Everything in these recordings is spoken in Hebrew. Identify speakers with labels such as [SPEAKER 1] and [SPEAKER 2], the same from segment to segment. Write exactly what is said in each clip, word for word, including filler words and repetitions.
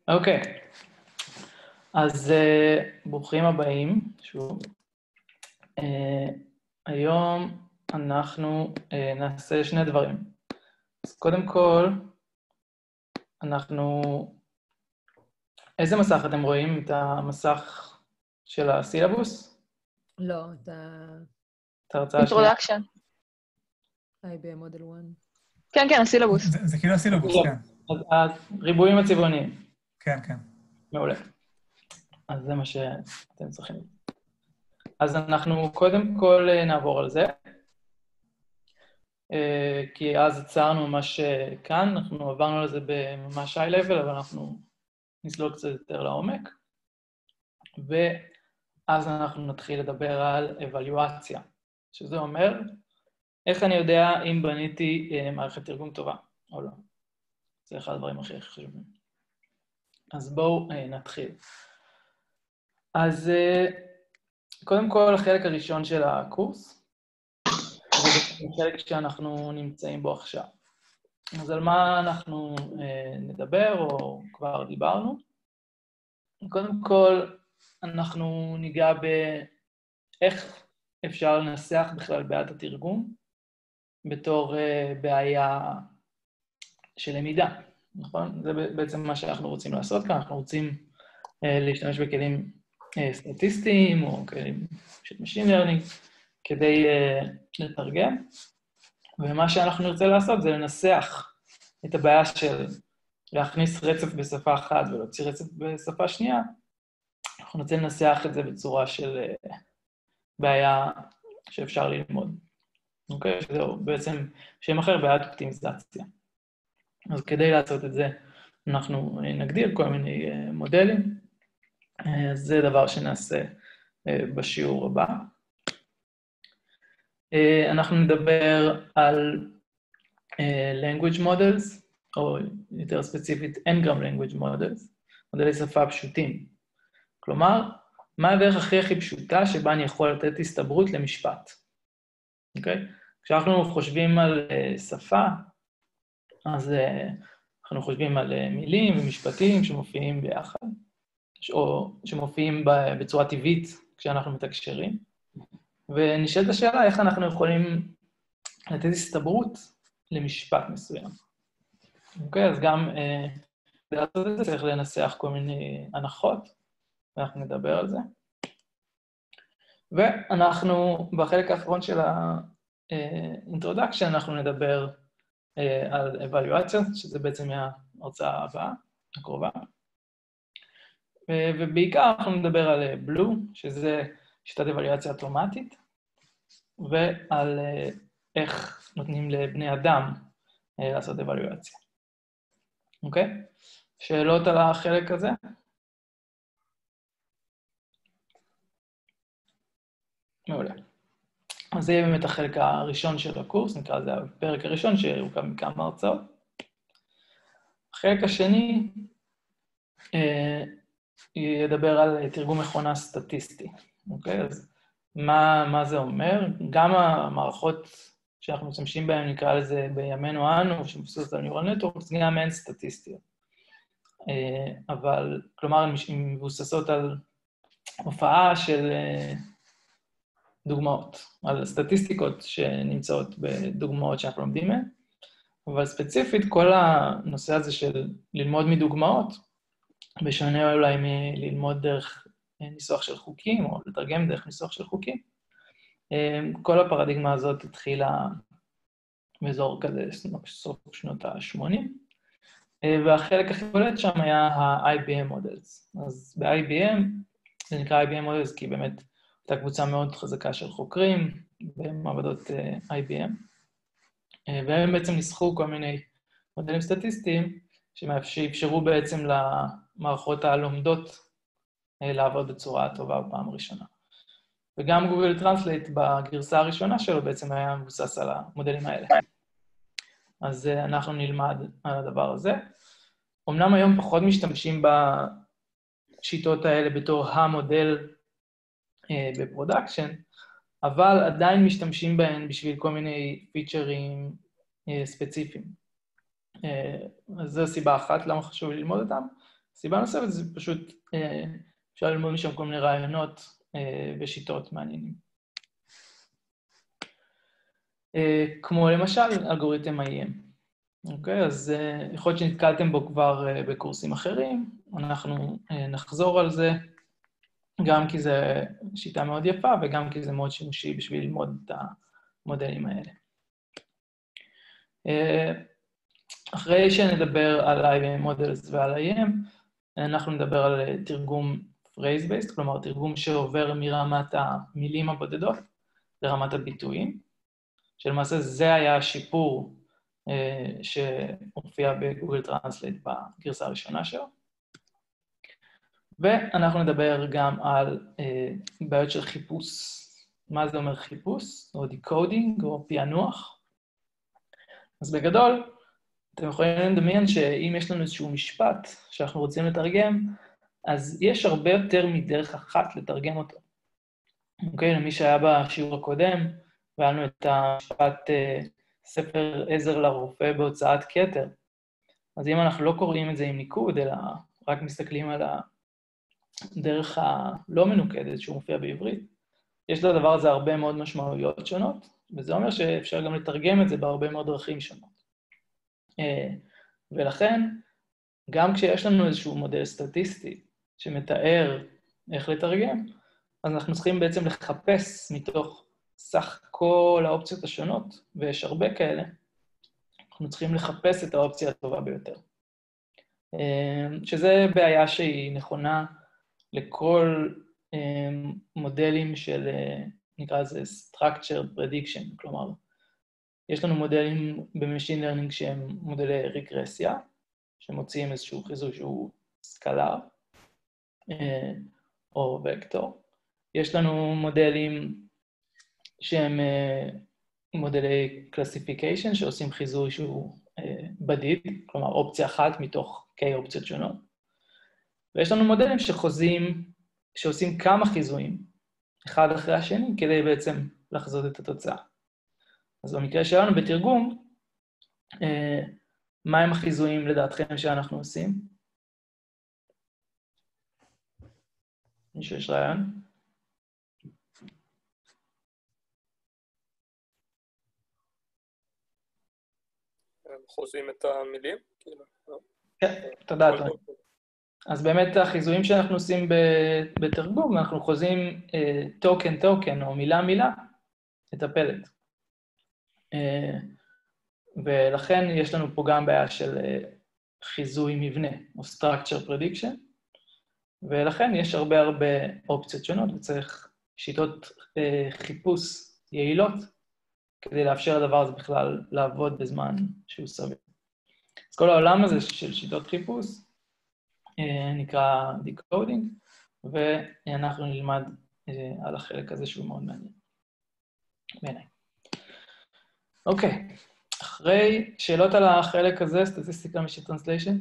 [SPEAKER 1] אוקיי, אז uh, ברוכים הבאים, שוב. Uh, היום אנחנו uh, נעשה שני דברים. אז קודם כל, אנחנו... איזה מסך אתם רואים? את המסך של הסילבוס?
[SPEAKER 2] לא, את ה...
[SPEAKER 1] את ההרצאה השנייה?
[SPEAKER 3] אינטרודקשן.
[SPEAKER 2] איי בי אם מודל אחת.
[SPEAKER 3] כן, כן, הסילבוס.
[SPEAKER 4] זה, זה כאילו הסילבוס, כן.
[SPEAKER 1] אז הריבועים הצבעוניים.
[SPEAKER 4] כן, כן.
[SPEAKER 1] מעולה. אז זה מה שאתם צריכים. אז אנחנו קודם כל נעבור על זה, כי אז עצרנו ממש כאן, אנחנו עברנו לזה בממש high level, אבל אנחנו נסלול קצת יותר לעומק, ואז אנחנו נתחיל לדבר על אבלואציה, שזה אומר, איך אני יודע אם בניתי מערכת תרגום טובה או לא. זה אחד הדברים הכי חשובים. אז בואו נתחיל. אז קודם כל, החלק הראשון של הקורס, זה החלק שאנחנו נמצאים בו עכשיו. אז על מה אנחנו נדבר, או כבר דיברנו? קודם כל, אנחנו ניגע באיך אפשר לנסח בכלל בעיית התרגום, בתור בעיה של למידה, נכון? זה בעצם מה שאנחנו רוצים לעשות כאן, אנחנו רוצים להשתמש בכלים סטטיסטיים או כלים של Machine Learning כדי לתרגם, ומה שאנחנו נרצה לעשות זה לנסח את הבעיה של להכניס רצף בשפה אחת ולהוציא רצף בשפה שנייה, אנחנו נרצה לנסח את זה בצורה של בעיה שאפשר ללמוד. אוקיי? זהו, בעצם שם אחר, בעיית אופטימיזציה. אז כדי לעשות את זה, אנחנו נגדיר כל מיני מודלים, אז זה דבר שנעשה בשיעור הבא. אנחנו נדבר על language models, או יותר ספציפית N-gram language models, מודלי שפה פשוטים. כלומר, מה הדרך הכי הכי פשוטה שבה אני יכול לתת הסתברות למשפט? אוקיי? כשאנחנו חושבים על שפה, אז אנחנו חושבים על מילים ומשפטים שמופיעים ביחד, או שמופיעים בצורה טבעית כשאנחנו מתקשרים, ונשאלת השאלה איך אנחנו יכולים לתת הסתברות למשפט מסוים. אוקיי, אז גם כדי לעשות את זה צריך לנסח כל מיני הנחות, ואנחנו נדבר על זה. ואנחנו, בחלק האחרון של ה-introduction, אנחנו נדבר על אבלואציה, שזה בעצם ההרצאה הבאה, הקרובה. ובעיקר אנחנו נדבר על בלו, שזה שיטת אבלואציה אוטומטית, ועל איך נותנים לבני אדם לעשות אבלואציה. אוקיי? שאלות על החלק הזה? מעולה. אז זה יהיה באמת החלק הראשון של הקורס, נקרא לזה הפרק הראשון שיורכב מכמה הרצאות. החלק השני אה, ידבר על תרגום מכונה סטטיסטי, אוקיי? אז מה, מה זה אומר? גם המערכות שאנחנו משתמשים בהן, נקרא לזה בימינו אנו, שמבוססות על Neural Networks, גם הן סטטיסטיות. אה, אבל, כלומר, הן מבוססות על הופעה של... אה, דוגמאות, על סטטיסטיקות שנמצאות בדוגמאות שאנחנו לומדים מהן, אבל ספציפית כל הנושא הזה של ללמוד מדוגמאות, בשונה אולי מללמוד דרך ניסוח של חוקים, או לתרגם דרך ניסוח של חוקים, כל הפרדיגמה הזאת התחילה באזור כזה סוף שנות ה-שמונים, והחלק הכי בולט שם היה ה-איי בי אם models. אז ב-איי בי אם, זה נקרא איי בי אם models כי באמת הייתה קבוצה מאוד חזקה של חוקרים במעבדות איי בי אם, והם בעצם ניסחו כל מיני מודלים סטטיסטיים שאפשרו בעצם למערכות הלומדות לעבוד בצורה טובה בפעם הראשונה. וגם גוגל טרנסלייט בגרסה הראשונה שלו בעצם היה מבוסס על המודלים האלה. אז אנחנו נלמד על הדבר הזה. אמנם היום פחות משתמשים בשיטות האלה בתור המודל בפרודקשן, אבל עדיין משתמשים בהן בשביל כל מיני פיצ'רים ספציפיים. אז זו סיבה אחת למה חשוב ללמוד אותם. סיבה נוספת זה פשוט, אפשר ללמוד משם כל מיני רעיונות ושיטות מעניינים. כמו למשל אלגוריתם איי אם. אוקיי, אז יכול להיות שנתקלתם בו כבר בקורסים אחרים, אנחנו נחזור על זה, גם כי זו שיטה מאוד יפה וגם כי זה מאוד שימושי בשביל ללמוד את המודלים האלה. אחרי שנדבר על איי בי אם Models ועל איי אם, אנחנו נדבר על תרגום phrase-based, כלומר תרגום שעובר מרמת המילים הבודדות לרמת הביטויים, שלמעשה זה היה השיפור שהופיע בגוגל טרנסלייט בגרסה הראשונה שלו. ואנחנו נדבר גם על בעיות של חיפוש. מה זה אומר חיפוש? או דיקודינג, או פענוח. אז בגדול, אתם יכולים לדמיין שאם יש לנו איזשהו משפט שאנחנו רוצים לתרגם, אז יש הרבה יותר מדרך אחת לתרגם אותו. אוקיי, למי שהיה בשיעור הקודם, והיה לנו את המשפט ספר עזר לרופא בהוצאת כתר. אז אם אנחנו לא קוראים את זה עם ניקוד, אלא רק מסתכלים על הדרך הלא מנוקדת שהוא מופיע בעברית, יש לדבר הזה הרבה מאוד משמעויות שונות, וזה אומר שאפשר גם לתרגם את זה בהרבה מאוד דרכים שונות. ולכן, גם כשיש לנו איזשהו מודל סטטיסטי שמתאר איך לתרגם, אז אנחנו צריכים בעצם לחפש מתוך סך כל האופציות השונות, ויש הרבה כאלה, אנחנו צריכים לחפש את האופציה הטובה ביותר. שזה בעיה שהיא נכונה לכל מודלים של, נקרא לזה Structured Prediction, כלומר, יש לנו מודלים ב-Machine Learning שהם מודלי רגרסיה, שמוציאים איזשהו חיזוי שהוא סקלר, או וקטור. יש לנו מודלים שהם מודלי Classification, שעושים חיזוי שהוא בדיד, כלומר אופציה אחת מתוך K אופציות שונות. ויש לנו מודלים שחוזים, שעושים כמה חיזויים, אחד אחרי השני, כדי בעצם לחזות את התוצאה. אז במקרה שלנו בתרגום, מה הם החיזויים לדעתכם שאנחנו עושים? מישהו יש רעיון?
[SPEAKER 3] חוזים את המילים?
[SPEAKER 1] כן, תודה, תודה. אז באמת החיזויים שאנחנו עושים בתרגום, אנחנו חוזים טוקן טוקן או מילה מילה את הפלט. ולכן יש לנו פה גם בעיה של חיזוי מבנה או structure prediction, ולכן יש הרבה הרבה אופציות שונות וצריך שיטות חיפוש יעילות כדי לאפשר לדבר הזה בכלל לעבוד בזמן שהוא סביר. אז כל העולם הזה של שיטות חיפוש נקרא decoding, ואנחנו נלמד על החלק הזה שהוא מאוד מעניין. בעיניי. אוקיי, אחרי שאלות על החלק הזה, סטטיסטיקה משית טרנסליישן.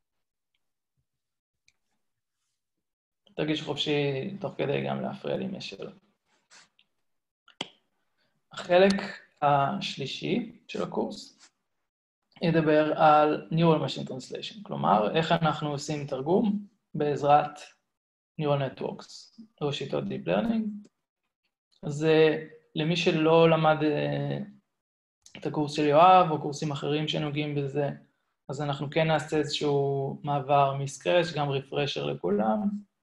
[SPEAKER 1] תרגיש חופשי תוך כדי גם להפריע לי אם יש שאלות. החלק השלישי של הקורס ידבר על Neural Machine Translation, כלומר, איך אנחנו עושים תרגום בעזרת Neural Networks, או שיטות Deep Learning. אז למי שלא למד את הקורס של יואב, או קורסים אחרים שנוגעים בזה, אז אנחנו כן נעשה איזשהו מעבר מסקרץ', גם רפרשר לכולם,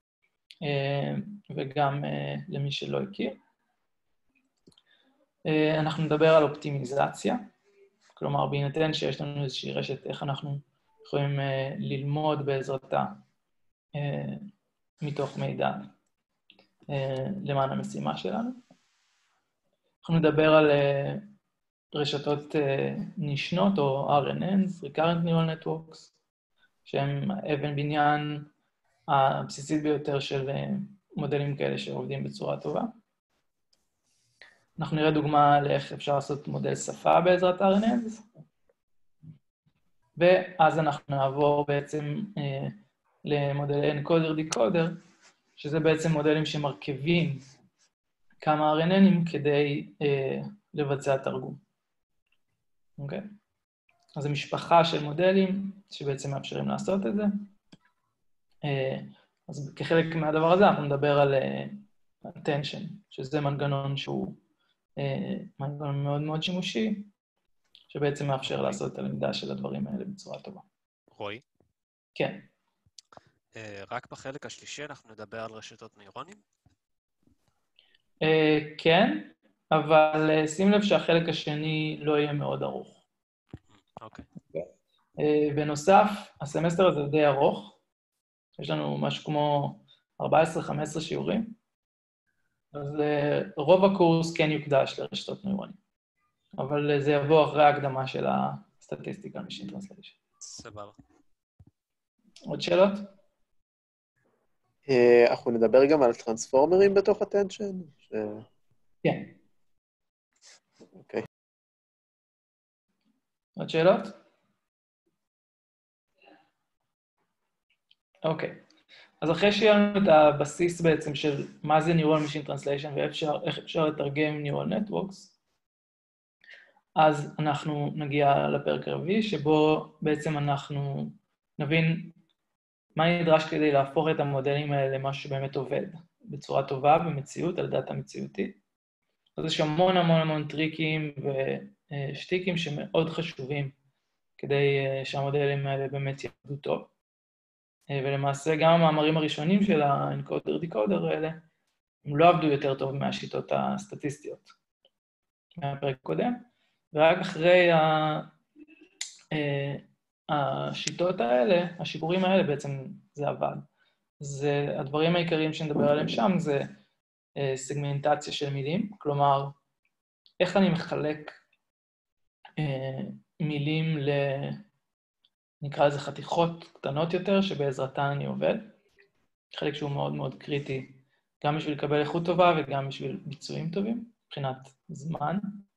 [SPEAKER 1] וגם למי שלא הכיר. אנחנו נדבר על אופטימיזציה, כלומר, בהינתן שיש לנו איזושהי רשת, איך אנחנו יכולים ללמוד בעזרתה מתוך מידע למען המשימה שלנו. אנחנו נדבר על רשתות נשנות או אר אן אנס, Recurrent Neural Networks, שהם אבן בניין הבסיסית ביותר של מודלים כאלה שעובדים בצורה טובה. אנחנו נראה דוגמה לאיך אפשר לעשות מודל שפה בעזרת אר אן אנס, ואז אנחנו נעבור בעצם אה, למודלי אנקודר-דיקודר, שזה בעצם מודלים שמרכיבים כמה אר אן אנים כדי אה, לבצע תרגום. אוקיי? אז זו משפחה של מודלים שבעצם מאפשרים לעשות את זה. אז כחלק מהדבר הזה אנחנו נדבר על attention, שזה מנגנון שהוא מנגנון מאוד מאוד שימושי, שבעצם מאפשר לעשות את הלמידה של הדברים האלה בצורה טובה.
[SPEAKER 4] רועי?
[SPEAKER 1] כן.
[SPEAKER 4] רק בחלק השלישי אנחנו נדבר על רשתות נוירונים?
[SPEAKER 1] כן, אבל שים לב שהחלק השני לא יהיה מאוד ארוך.
[SPEAKER 4] אוקיי.
[SPEAKER 1] בנוסף, הסמסטר הזה די ארוך, יש לנו משהו כמו ארבע עשרה חמש עשרה שיעורים, אז רוב הקורס כן יוקדש לרשתות נוירונים, אבל זה יבוא אחרי ההקדמה של הסטטיסטיקה Machine Translation.
[SPEAKER 4] סבבה.
[SPEAKER 1] עוד שאלות?
[SPEAKER 5] אנחנו נדבר גם על טרנספורמרים בתוך attention?
[SPEAKER 1] כן.
[SPEAKER 5] אוקיי.
[SPEAKER 1] עוד שאלות? אוקיי. אז אחרי שיהיה לנו את הבסיס בעצם של מה זה Neural Machine Translation ואיך אפשר לתרגם Neural Networks, אז אנחנו נגיע לפרק הרביעי, שבו בעצם אנחנו נבין מה נדרש כדי להפוך את המודלים האלה למשהו שבאמת עובד בצורה טובה במציאות, על דאטה מציאותית. אז יש המון המון המון טריקים ושטיקים שמאוד חשובים כדי שהמודלים האלה באמת יעבדו טוב. ולמעשה גם המאמרים הראשונים של האנקודר-דיקודר האלה, הם לא עבדו יותר טוב מהשיטות הסטטיסטיות מהפרק הקודם, ורק אחרי השיטות האלה, השיפורים האלה בעצם זה עבד. אז הדברים העיקריים שנדבר עליהם שם זה סגמנטציה של מילים, כלומר, איך אני מחלק מילים ל... נקרא לזה חתיכות קטנות יותר, שבעזרתן אני עובד. חלק שהוא מאוד מאוד קריטי, גם בשביל לקבל איכות טובה וגם בשביל ביצועים טובים, מבחינת זמן.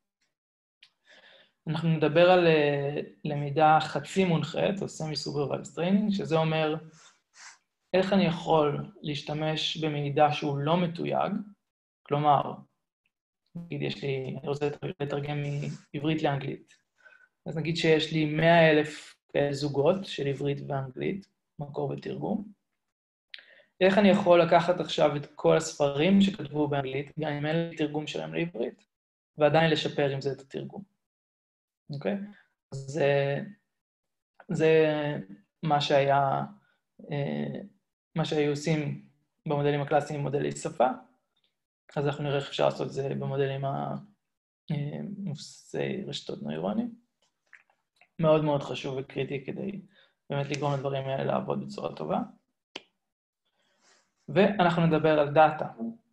[SPEAKER 1] אנחנו נדבר על למידה חצי מונחית, או semi-supervised training, שזה אומר איך אני יכול להשתמש במידע שהוא לא מתויג, כלומר, נגיד יש לי, אני רוצה לתרגם מעברית לאנגלית, אז נגיד שיש לי מאה אלף זוגות של עברית ואנגלית, מקור ותרגום. איך אני יכול לקחת עכשיו את כל הספרים שכתבו באנגלית, גם אם אין לי תרגום שלהם לעברית, ועדיין לשפר עם זה את התרגום. אוקיי? זה, זה מה שהיה, מה שהיו עושים במודלים הקלאסיים עם מודלי שפה, אז אנחנו נראה איך אפשר לעשות את זה במודלים המבוססי רשתות נוירונים. מאוד מאוד חשוב וקריטי כדי באמת לגרום לדברים האלה לעבוד בצורה טובה. ואנחנו נדבר על דאטה.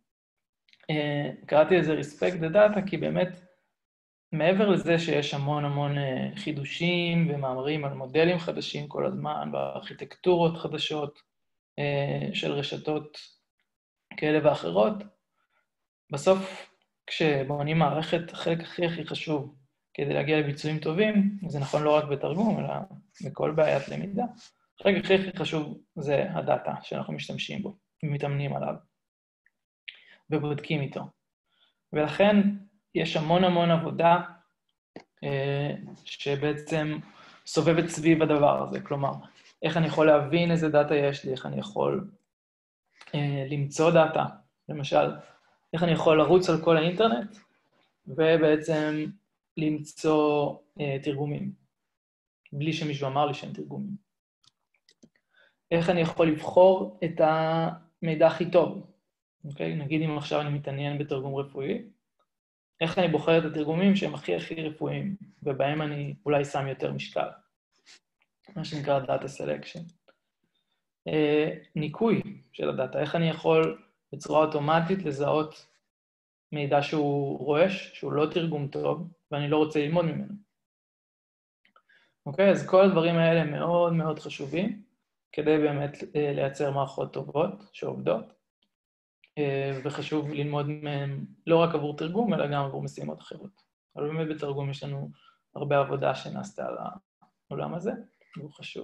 [SPEAKER 1] קראתי לזה respect the data, כי באמת מעבר לזה שיש המון המון חידושים ומאמרים על מודלים חדשים כל הזמן, וארכיטקטורות חדשות של רשתות כאלה ואחרות, בסוף כשבונים מערכת, החלק הכי הכי חשוב כדי להגיע לביצועים טובים, זה נכון לא רק בתרגום, אלא בכל בעיית למידה. החלק הכי הכי חשוב זה הדאטה שאנחנו משתמשים בו, ומתאמנים עליו, ובודקים איתו. ולכן יש המון המון עבודה אה, שבעצם סובבת סביב הדבר הזה, כלומר, איך אני יכול להבין איזה דאטה יש לי, איך אני יכול אה, למצוא דאטה, למשל, איך אני יכול לרוץ על כל האינטרנט, ובעצם למצוא אה, תרגומים, בלי שמישהו אמר לי שהם תרגומים. איך אני יכול לבחור את המידע הכי טוב, אוקיי? נגיד אם עכשיו אני מתעניין בתרגום רפואי, איך אני בוחר את התרגומים שהם הכי הכי רפואיים, ובהם אני אולי שם יותר משקל, מה שנקרא Data Selection. אה, ניקוי של הדאטה, איך אני יכול בצורה אוטומטית לזהות מידע שהוא רועש, שהוא לא תרגום טוב, ואני לא רוצה ללמוד ממנו. אוקיי? אז כל הדברים האלה מאוד מאוד חשובים, כדי באמת לייצר מערכות טובות שעובדות, וחשוב ללמוד מהם לא רק עבור תרגום, אלא גם עבור משימות אחרות. אבל באמת בתרגום יש לנו הרבה עבודה שנעשתה על העולם הזה, והוא חשוב.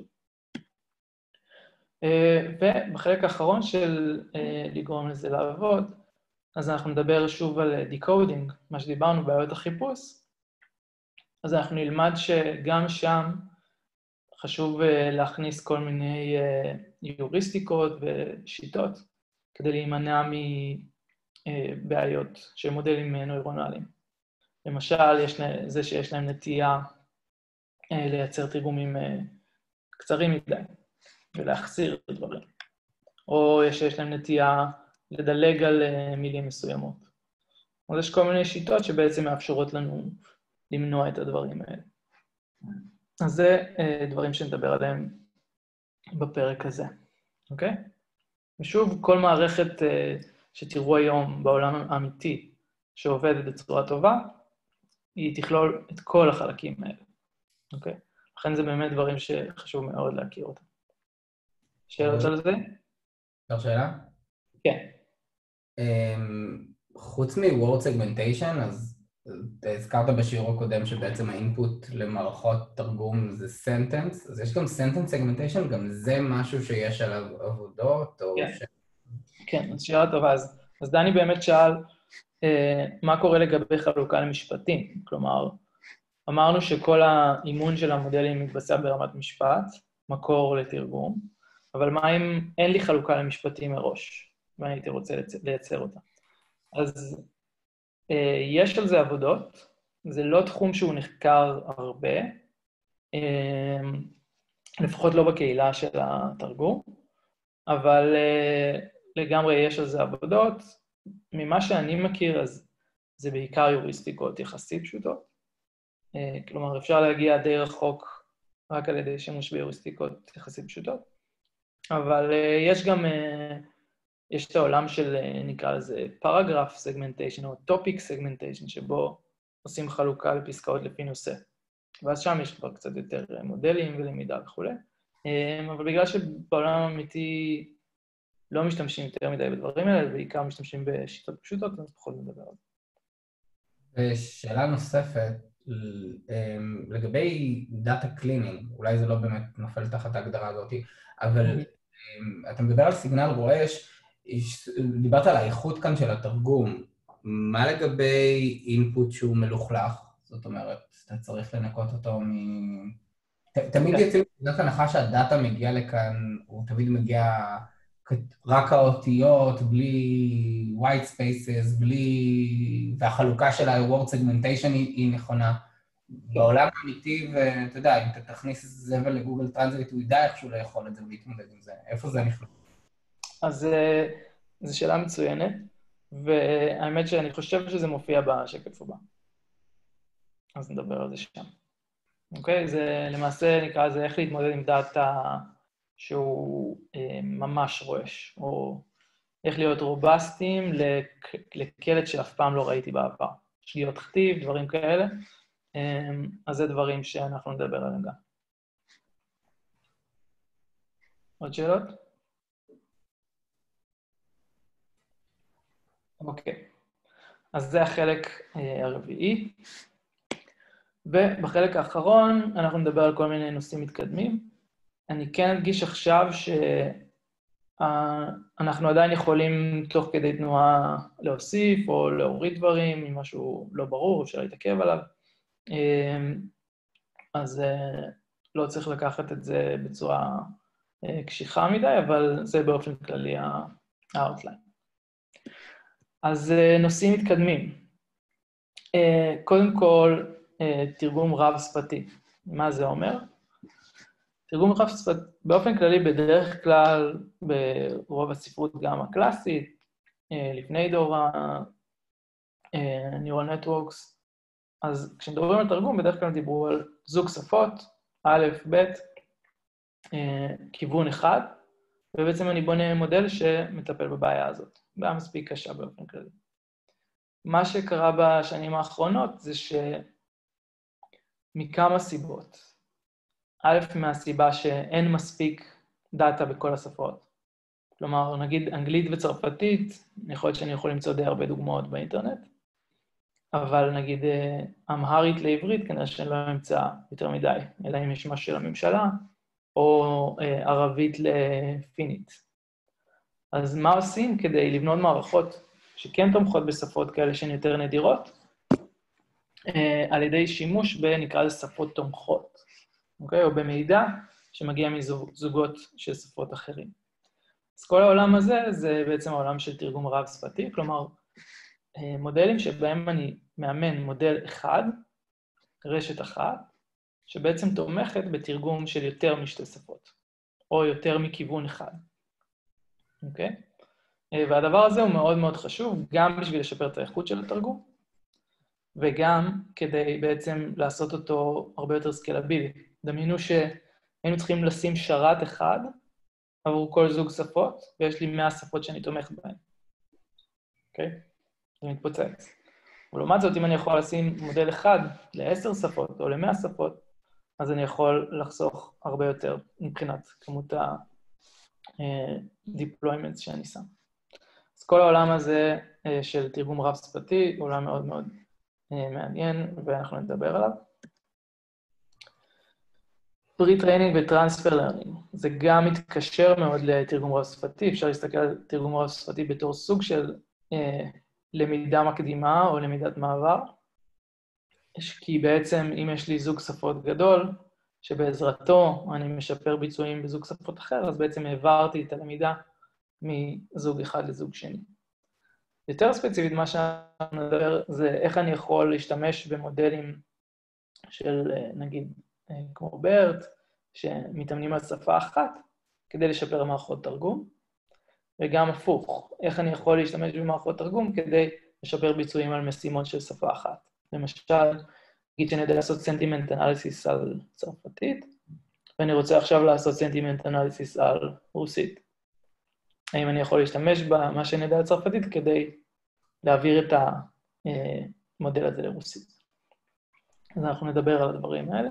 [SPEAKER 1] ובחלק האחרון של לגרום לזה לעבוד, אז אנחנו נדבר שוב על דיקודינג, מה שדיברנו, בעיות החיפוש. אז אנחנו נלמד שגם שם חשוב uh, להכניס כל מיני uh, יוריסטיקות ושיטות כדי להימנע מבעיות uh, של מודלים נוירונליים. למשל, יש לה, זה שיש להם נטייה uh, לייצר תרגומים uh, קצרים מדי ולהחסיר דברים. או שיש להם נטייה לדלג על uh, מילים מסוימות. אז יש כל מיני שיטות שבעצם מאפשרות לנו למנוע את הדברים האלה. אז זה uh, דברים שנדבר עליהם בפרק הזה, אוקיי? ושוב, כל מערכת uh, שתראו היום בעולם האמיתי שעובדת בצורה טובה, היא תכלול את כל החלקים האלה, אוקיי? לכן זה באמת דברים שחשוב מאוד להכיר אותם. שאלות על זה?
[SPEAKER 6] אפשר שאלה?
[SPEAKER 1] כן.
[SPEAKER 6] חוץ מ-word segmentation, אז הזכרת בשיעור הקודם שבעצם האינפוט למערכות תרגום זה sentence, אז יש גם sentence segmentation, גם זה משהו שיש עליו עבודות?
[SPEAKER 1] כן, ש... כן, אז שאלה טובה. אז, אז דני באמת שאל אה, מה קורה לגבי חלוקה למשפטים. כלומר, אמרנו שכל האימון של המודלים מתבצע ברמת משפט, מקור לתרגום, אבל מה אם אין לי חלוקה למשפטים מראש, ואני הייתי רוצה לייצר אותה? אז אה, יש על זה עבודות, זה לא תחום שהוא נחקר הרבה, אה, לפחות לא בקהילה של התרגום, אבל אה, לגמרי יש על זה עבודות. ממה שאני מכיר, אז זה בעיקר יוריסטיקות יחסית פשוטות. אה, כלומר, אפשר להגיע די רחוק רק על ידי שימוש ביוריסטיקות יחסית פשוטות, אבל אה, יש גם... אה, יש את העולם של, נקרא לזה, פרגרף סגמנטיישן או טופיק סגמנטיישן, שבו עושים חלוקה לפסקאות לפי נושא. ואז שם יש כבר קצת יותר מודלים ולמידה וכו'. אבל בגלל שבעולם האמיתי לא משתמשים יותר מדי בדברים האלה, בעיקר משתמשים בשיטות פשוטות, אז פחות נדבר על זה.
[SPEAKER 6] ושאלה נוספת, לגבי דאטה קלינינג, אולי זה לא באמת נופל תחת ההגדרה הזאת, אבל אתה מדבר על סיגנל רועש, דיברת על האיכות כאן של התרגום, מה לגבי אינפוט שהוא מלוכלך? זאת אומרת, אתה צריך לנקות אותו מ... תמיד יוצאים נקודת הנחה שהדאטה מגיע לכאן, הוא תמיד מגיע רק האותיות, בלי white spaces, בלי... והחלוקה של ה-word segmentation היא נכונה. בעולם האמיתי, ואתה יודע, אם אתה תכניס זבל לגוגל טרנסלייט, הוא ידע איכשהו לאכול את זה ולהתמודד עם זה. איפה זה נכנס? אז
[SPEAKER 1] זו שאלה מצוינת, והאמת שאני חושב שזה מופיע בשקף הבא. אז נדבר על זה שם. אוקיי? זה למעשה נקרא לזה איך להתמודד עם דאטה שהוא אה, ממש רועש, או איך להיות רובסטים לק... לקלט שאף פעם לא ראיתי בעבר. שגיאות כתיב, דברים כאלה. אה, אז זה דברים שאנחנו נדבר עליהם גם. עוד שאלות? אוקיי. אז זה החלק אה, הרביעי. ובחלק האחרון אנחנו נדבר על כל מיני נושאים מתקדמים. אני כן אדגיש עכשיו שאנחנו עדיין יכולים תוך כדי תנועה להוסיף או להוריד דברים, אם משהו לא ברור, אפשר להתעכב עליו. אז לא צריך לקחת את זה בצורה קשיחה מדי, אבל זה באופן כללי ה-outline. אז נושאים מתקדמים. קודם כל, תרגום רב-שפתי. מה זה אומר? תרגום רב-שפתי, באופן כללי, בדרך כלל, ברוב הספרות גם הקלאסית, לפני דור ה-Neural Networks, אז כשמדברים על תרגום, בדרך כלל דיברו על זוג שפות, א', ב', כיוון אחד, ובעצם אני בונה מודל שמטפל בבעיה הזאת. בעיה מספיק קשה באופן כללי. מה שקרה בשנים האחרונות זה שמכמה סיבות. א', מהסיבה שאין מספיק דאטה בכל השפות. כלומר, נגיד אנגלית וצרפתית, יכול להיות שאני יכול למצוא די הרבה דוגמאות באינטרנט, אבל נגיד אמהרית לעברית, כנראה שאני לא אמצא יותר מדי, אלא אם יש משהו של הממשלה, או ערבית לפינית. אז מה עושים כדי לבנות מערכות שכן תומכות בשפות כאלה שהן יותר נדירות, על ידי שימוש בנקרא לזה שפות תומכות, אוקיי? או במידע שמגיע מזוגות של שפות אחרים. אז כל העולם הזה זה בעצם העולם של תרגום רב-שפתי, כלומר, מודלים שבהם אני מאמן מודל אחד, רשת אחת, שבעצם תומכת בתרגום של יותר משתי שפות, או יותר מכיוון אחד. אוקיי? והדבר הזה הוא מאוד מאוד חשוב, גם בשביל לשפר את האיכות של התרגום, וגם כדי בעצם לעשות אותו הרבה יותר סקלבילי. דמיינו שהיינו צריכים לשים שרת אחד עבור כל זוג שפות, ויש לי מאה שפות שאני תומך בהן. אוקיי? זה מתפוצץ. ולעומת זאת, אם אני יכול לשים מודל אחד לעשר שפות או למאה שפות, אז אני יכול לחסוך הרבה יותר מבחינת כמות ה-deployments שאני שם. אז כל העולם הזה של תרגום רב-שפתי הוא עולם מאוד מאוד מעניין, ואנחנו נדבר עליו. Pre-training ו-Transfer learning. זה גם מתקשר מאוד לתרגום רב-שפתי, אפשר להסתכל על תרגום רב-שפתי בתור סוג של אה, למידה מקדימה או למידת מעבר, כי בעצם אם יש לי זוג שפות גדול, שבעזרתו אני משפר ביצועים בזוג שפות אחר, אז בעצם העברתי את הלמידה מזוג אחד לזוג שני. יותר ספציפית, מה שאני מדבר זה איך אני יכול להשתמש במודלים של, נגיד, כמו ברט, שמתאמנים על שפה אחת, כדי לשפר מערכות תרגום, וגם הפוך, איך אני יכול להשתמש במערכות תרגום כדי לשפר ביצועים על משימות של שפה אחת. למשל, נגיד שאני יודע לעשות sentiment analysis על צרפתית, ואני רוצה עכשיו לעשות sentiment analysis על רוסית. האם אני יכול להשתמש במה שאני יודע על צרפתית כדי להעביר את המודל הזה לרוסית. אז אנחנו נדבר על הדברים האלה.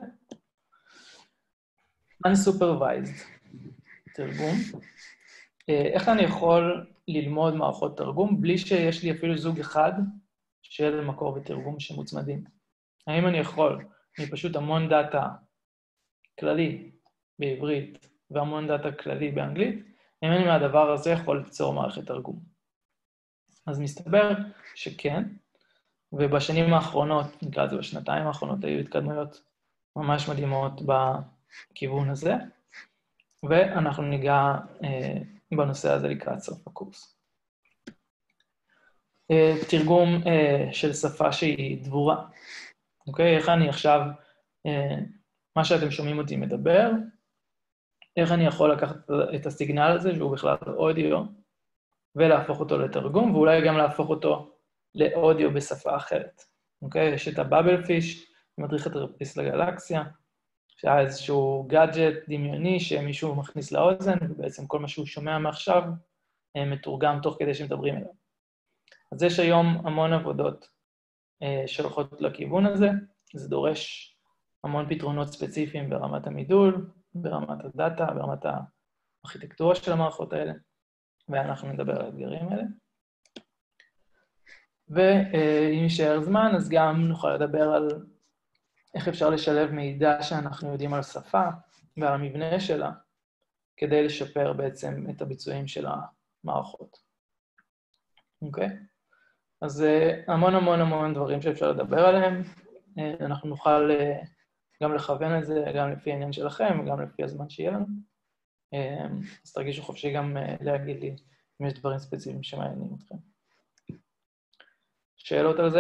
[SPEAKER 1] Unsupervised, תרגום. איך אני יכול ללמוד מערכות תרגום בלי שיש לי אפילו זוג אחד של מקור ותרגום שמוצמדים? האם אני יכול, אני פשוט המון דאטה כללי בעברית והמון דאטה כללי באנגלית, האם אני מהדבר הזה יכול ליצור מערכת תרגום? אז מסתבר שכן, ובשנים האחרונות, נקרא את זה בשנתיים האחרונות, היו התקדמויות ממש מדהימות בכיוון הזה, ואנחנו ניגע אה, בנושא הזה לקראת סוף הקורס. אה, תרגום אה, של שפה שהיא דבורה. אוקיי? איך אני עכשיו, אה, מה שאתם שומעים אותי מדבר, איך אני יכול לקחת את הסיגנל הזה, שהוא בכלל אודיו, ולהפוך אותו לתרגום, ואולי גם להפוך אותו לאודיו בשפה אחרת. אוקיי? יש את הבאבל פיש, מדריך הטרפיסט לגלקסיה, שהיה איזשהו גאדג'ט דמיוני שמישהו מכניס לאוזן, ובעצם כל מה שהוא שומע מעכשיו מתורגם תוך כדי שמדברים אליו. אז יש היום המון עבודות שהולכות לכיוון הזה, זה דורש המון פתרונות ספציפיים ברמת המידול, ברמת הדאטה, ברמת הארכיטקטורה של המערכות האלה, ואנחנו נדבר על האתגרים האלה. ואם יישאר זמן, אז גם נוכל לדבר על איך אפשר לשלב מידע שאנחנו יודעים על שפה ועל המבנה שלה, כדי לשפר בעצם את הביצועים של המערכות. אוקיי? אז המון המון המון דברים שאפשר לדבר עליהם, אנחנו נוכל גם לכוון את זה, גם לפי העניין שלכם, וגם לפי הזמן שיהיה לנו. אז תרגישו חופשי גם להגיד לי אם יש דברים ספציפיים שמעניינים אתכם. שאלות על זה?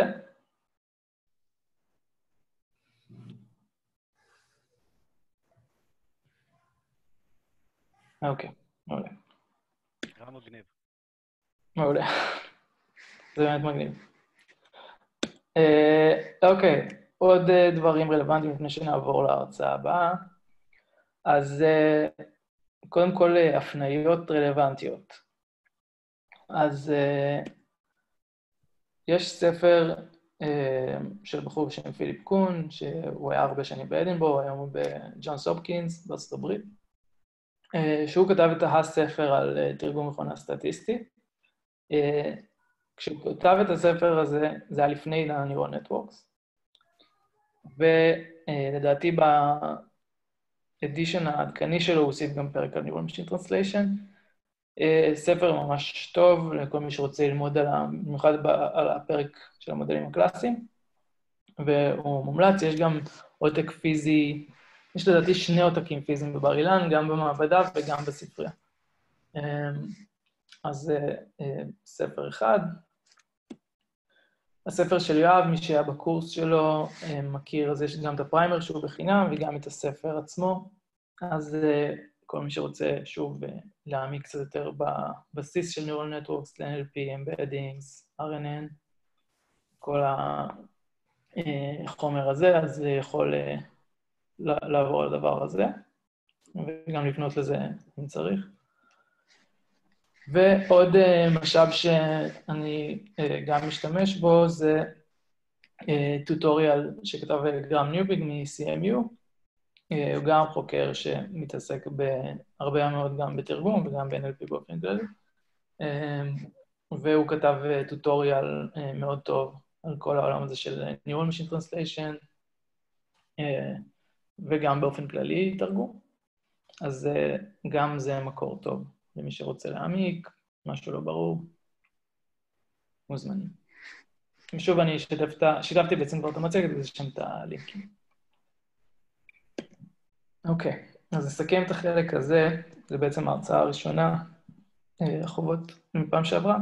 [SPEAKER 1] אוקיי, מעולה.
[SPEAKER 4] נראה מגניב.
[SPEAKER 1] מעולה. זה באמת מגניב. אוקיי, עוד דברים רלוונטיים לפני שנעבור להרצאה הבאה. אז קודם כל, הפניות רלוונטיות. אז יש ספר של בחור בשם פיליפ קון, שהוא היה הרבה שנים באדינבורו, היום הוא בג'ונס הופקינס בארצות הברית, שהוא כתב את הספר על תרגום מכונה סטטיסטי. כשהוא כתב את הספר הזה, זה היה לפני עידן ה-Neural Networks, ולדעתי באדישן העדכני שלו הוא הוסיף גם פרק על Neural Machine Translation, ספר ממש טוב לכל מי שרוצה ללמוד על, במיוחד על הפרק של המודלים הקלאסיים, והוא מומלץ, יש גם עותק פיזי יש לדעתי שני עותקים פיזיים בבר אילן, גם במעבדה וגם בספרייה. אז ספר אחד. הספר של יואב, מי שהיה בקורס שלו, מכיר, אז יש גם את הפריימר שהוא בחינם, וגם את הספר עצמו. אז כל מי שרוצה שוב להעמיק קצת יותר בבסיס של Neural Networks, ל-אן אל פי, Embeddings, אר אן אן, כל החומר הזה, אז יכול לעבור על הדבר הזה, וגם לפנות לזה אם צריך. ועוד משאב שאני גם משתמש בו, זה טוטוריאל שכתב גרם ניוביג מ-סי אם יו, הוא גם חוקר שמתעסק בהרבה מאוד גם בתרגום וגם ב-אן אל פי באופן כללי, והוא כתב טוטוריאל מאוד טוב על כל העולם הזה של Neural Machine Translation, וגם באופן כללי תרגום. אז גם זה מקור טוב למי שרוצה להעמיק, משהו לא ברור, מוזמנים. ושוב אני שיתפתי בעצם כבר את המצגת, וזה שם את הלינקים. אוקיי, אז נסכם את החלק הזה, זה בעצם ההרצאה הראשונה, החובות מפעם שעברה.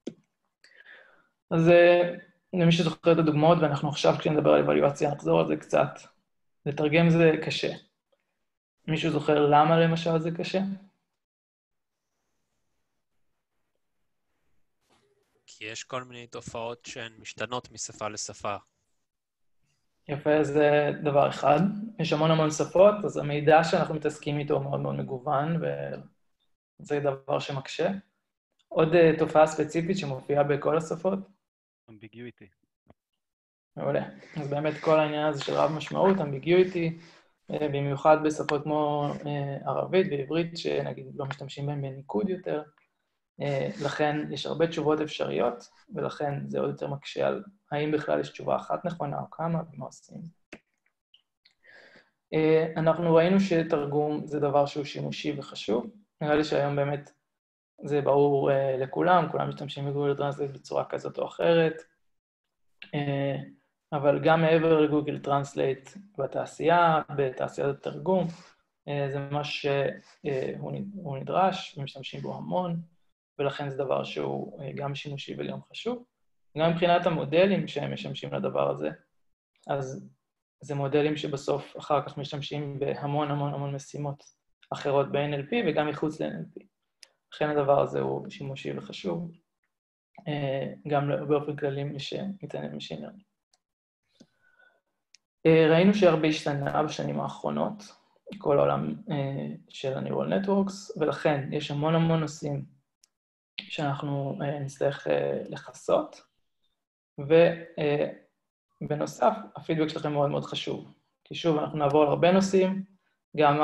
[SPEAKER 1] אז למי שזוכר את הדוגמאות, ואנחנו עכשיו כשנדבר על אבלואציה, נחזור על זה קצת. לתרגם זה קשה. מישהו זוכר למה למשל זה קשה?
[SPEAKER 4] כי יש כל מיני תופעות שהן משתנות משפה לשפה.
[SPEAKER 1] יפה, זה דבר אחד. יש המון המון שפות, אז המידע שאנחנו מתעסקים איתו הוא מאוד מאוד מגוון, וזה דבר שמקשה. עוד תופעה ספציפית שמופיעה בכל השפות?
[SPEAKER 7] אמביגיוטי.
[SPEAKER 1] מעולה. אז באמת כל העניין הזה של רב משמעות, אמביגיוטי, במיוחד בשפות כמו ערבית ועברית, שנגיד לא משתמשים בהן בניקוד יותר, לכן יש הרבה תשובות אפשריות, ולכן זה עוד יותר מקשה על האם בכלל יש תשובה אחת נכונה או כמה, ומה עושים. אנחנו ראינו שתרגום זה דבר שהוא שימושי וחשוב, נראה לי שהיום באמת זה ברור לכולם, כולם משתמשים בגוגל טרנסלייט בצורה כזאת או אחרת, אבל גם מעבר לגוגל טרנסלייט בתעשייה, בתעשיית התרגום, זה מה שהוא נדרש, ומשתמשים בו המון, ולכן זה דבר שהוא גם שימושי וגם חשוב. גם מבחינת המודלים שהם משמשים לדבר הזה, אז זה מודלים שבסוף אחר כך משתמשים בהמון המון המון משימות אחרות ב-אן אל פי וגם מחוץ ל-אן אל פי. לכן הדבר הזה הוא שימושי וחשוב, גם באופן כללי מי שמתעניין במשין לרנינג. ראינו שהרבה השתנה בשנים האחרונות, כל העולם של ה-Neural Networks, ולכן יש המון המון נושאים שאנחנו נצטרך לחסות, ובנוסף, הפידבק שלכם מאוד מאוד חשוב. כי שוב, אנחנו נעבור על הרבה נושאים, גם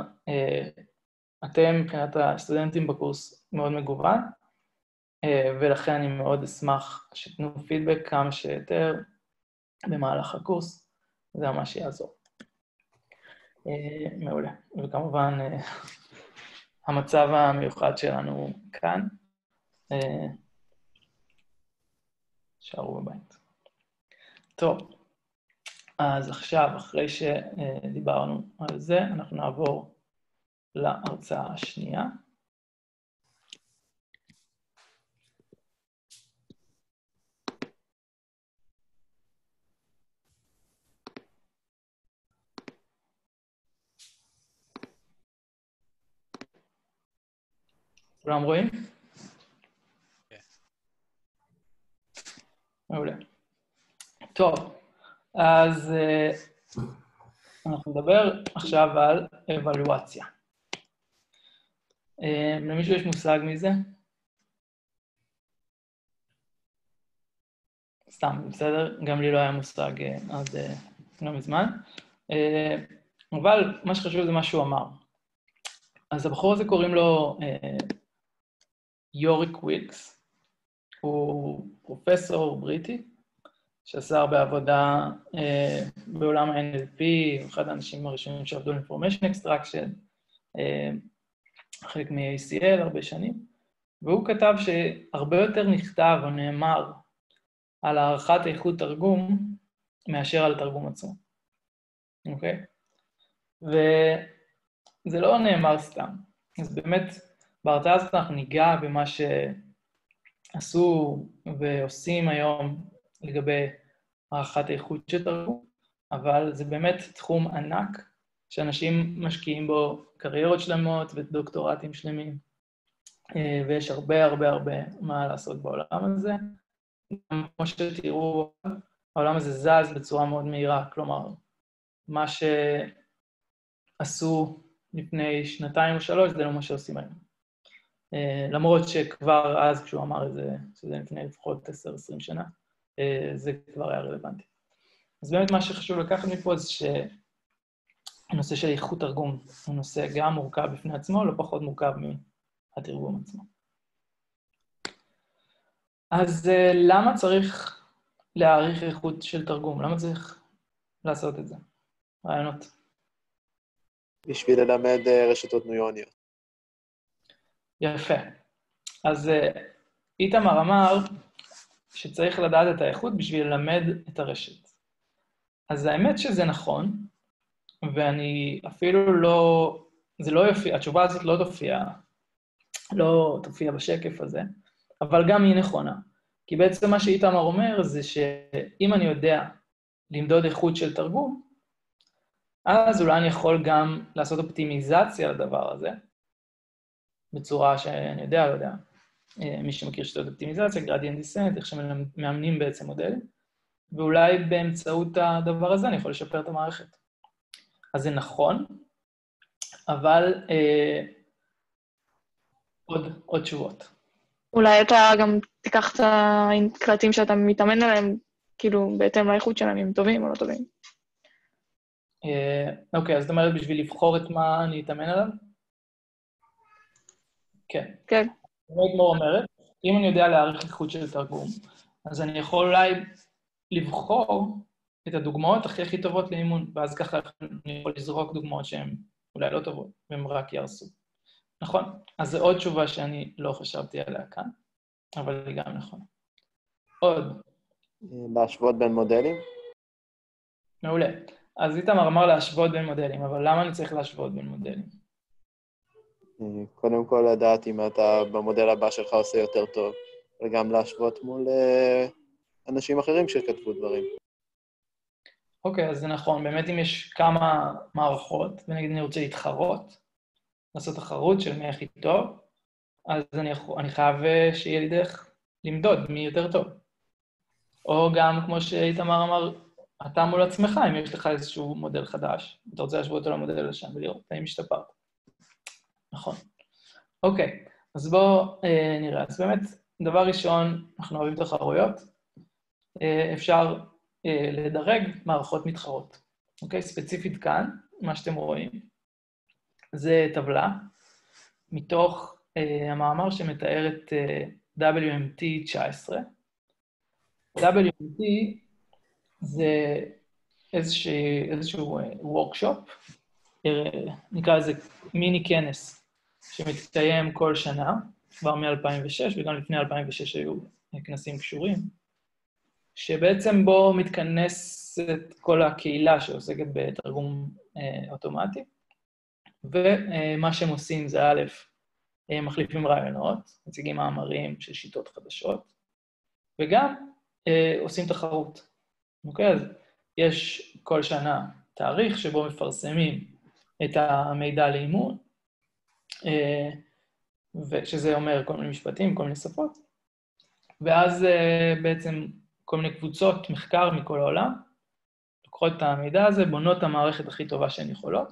[SPEAKER 1] אתם, מבחינת הסטודנטים בקורס, מאוד מגוון, ולכן אני מאוד אשמח שתנו פידבק כמה שיותר במהלך הקורס, זה ממש יעזור. מעולה. וכמובן, המצב המיוחד שלנו כאן, שערו בבית. טוב, אז עכשיו, אחרי שדיברנו על זה, אנחנו נעבור להרצאה השנייה. כולם רואים? מעולה. טוב, אז אנחנו נדבר עכשיו על אבלואציה. למישהו יש מושג מזה? סתם, בסדר? גם לי לא היה מושג עד לא מזמן. אבל מה שחשוב זה מה שהוא אמר. אז הבחור הזה קוראים לו יוריק ווילקס. הוא פרופסור בריטי, שעשה הרבה עבודה אה, בעולם ה-אן אל פי, הוא אחד האנשים הראשונים שעבדו על Information Extraction, אה, חלק מ-איי סי אל הרבה שנים, והוא כתב שהרבה יותר נכתב או נאמר על הערכת איכות תרגום מאשר על תרגום עצמו. אוקיי? וזה לא נאמר סתם. אז באמת, בהרצאה הזאת אנחנו ניגע במה שעשו ועושים היום לגבי הערכת האיכות של תרגום, אבל זה באמת תחום ענק שאנשים משקיעים בו קריירות שלמות ודוקטורטים שלמים, ויש הרבה הרבה הרבה מה לעשות בעולם הזה. גם כמו שתראו, העולם הזה זז בצורה מאוד מהירה, כלומר, מה שעשו לפני שנתיים או שלוש, זה לא מה שעושים היום. למרות שכבר אז, כשהוא אמר את זה, שזה לפני לפחות עשר עשרים שנה, זה כבר היה רלוונטי. אז באמת מה שחשוב לקחת מפה זה שהנושא של איכות תרגום הוא נושא גם מורכב בפני עצמו, לא פחות מורכב מהתרגום עצמו. אז למה צריך להעריך איכות של תרגום? למה צריך לעשות את זה? רעיונות.
[SPEAKER 5] בשביל ללמד רשתות נוירוניות.
[SPEAKER 1] יפה. אז איתמר אמר שצריך לדעת את האיכות בשביל ללמד את הרשת. אז האמת שזה נכון, ואני אפילו לא, זה לא יופיע, התשובה הזאת לא תופיע, לא תופיע בשקף הזה, אבל גם היא נכונה. כי בעצם מה שאיתמר אומר זה שאם אני יודע למדוד איכות של תרגום, אז אולי אני יכול גם לעשות אופטימיזציה לדבר הזה, בצורה שאני יודע, לא יודע, מי שמכיר שיטות אופטימיזציה, גרדיאנט דיסנט, איך שמאמנים בעצם מודלים, ואולי באמצעות הדבר הזה אני יכול לשפר את המערכת. אז זה נכון, אבל אה, עוד, עוד תשובות.
[SPEAKER 7] אולי אתה גם תיקח את הקלטים שאתה מתאמן עליהם, כאילו, בהתאם לאיכות שלהם, אם טובים או לא טובים.
[SPEAKER 1] אה, אוקיי, אז זאת אומרת, בשביל לבחור את מה אני אתאמן עליו? כן.
[SPEAKER 7] כן.
[SPEAKER 1] מאוד כמו אומרת, אם אני יודע להעריך איכות של תרגום, אז אני יכול אולי לבחור את הדוגמאות הכי הכי טובות לאימון, ואז ככה אני יכול לזרוק דוגמאות שהן אולי לא טובות, והן רק ירסו. נכון? אז זו עוד תשובה שאני לא חשבתי עליה כאן, אבל היא גם נכונה. עוד.
[SPEAKER 5] להשוות בין מודלים?
[SPEAKER 1] מעולה. אז איתמר אמר להשוות בין מודלים, אבל למה אני צריך להשוות בין מודלים?
[SPEAKER 5] קודם כל לדעת אם אתה במודל הבא שלך עושה יותר טוב, וגם להשוות מול אנשים אחרים שכתבו דברים.
[SPEAKER 1] אוקיי, אז זה נכון. באמת אם יש כמה מערכות, ונגיד אני רוצה להתחרות, לעשות תחרות של מי הכי טוב, אז אני, יכול, אני חייב שיהיה לי דרך למדוד מי יותר טוב. או גם, כמו שאיתמר אמר, אתה מול עצמך, אם יש לך איזשהו מודל חדש, אתה רוצה להשוות אותו למודל לשם ולראות האם השתפרת. נכון. אוקיי, אז בואו אה, נראה. אז באמת, דבר ראשון, אנחנו אוהבים תחרויות. אה, אפשר אה, לדרג מערכות מתחרות. אוקיי, ספציפית כאן, מה שאתם רואים, זה טבלה, מתוך אה, המאמר שמתאר את אה, דאבליו אם טי תשע עשרה. דאבליו אם טי זה איזשהו, איזשהו וורקשופ, נקרא לזה מיני כנס, שמתקיים כל שנה, כבר מ-אלפיים ושש, וגם לפני אלפיים ושש היו כנסים קשורים, שבעצם בו מתכנסת כל הקהילה שעוסקת בתרגום אה, אוטומטי, ומה שהם עושים זה א', מחליפים רעיונות, מציגים מאמרים של שיטות חדשות, וגם אה, עושים תחרות. אוקיי, אז יש כל שנה תאריך שבו מפרסמים את המידע לאימון, אה, ושזה אומר כל מיני משפטים, כל מיני שפות, ואז אה, בעצם כל מיני קבוצות מחקר מכל העולם, לוקחות את המידע הזה, בונות את המערכת הכי טובה שהן יכולות,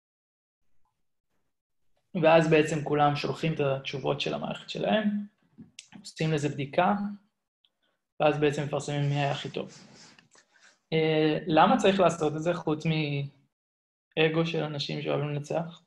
[SPEAKER 1] ואז בעצם כולם שולחים את התשובות של המערכת שלהם, עושים לזה בדיקה, ואז בעצם מפרסמים מי היה הכי טוב. Uh, למה צריך לעשות את זה חוץ מאגו של אנשים שאוהבים לנצח?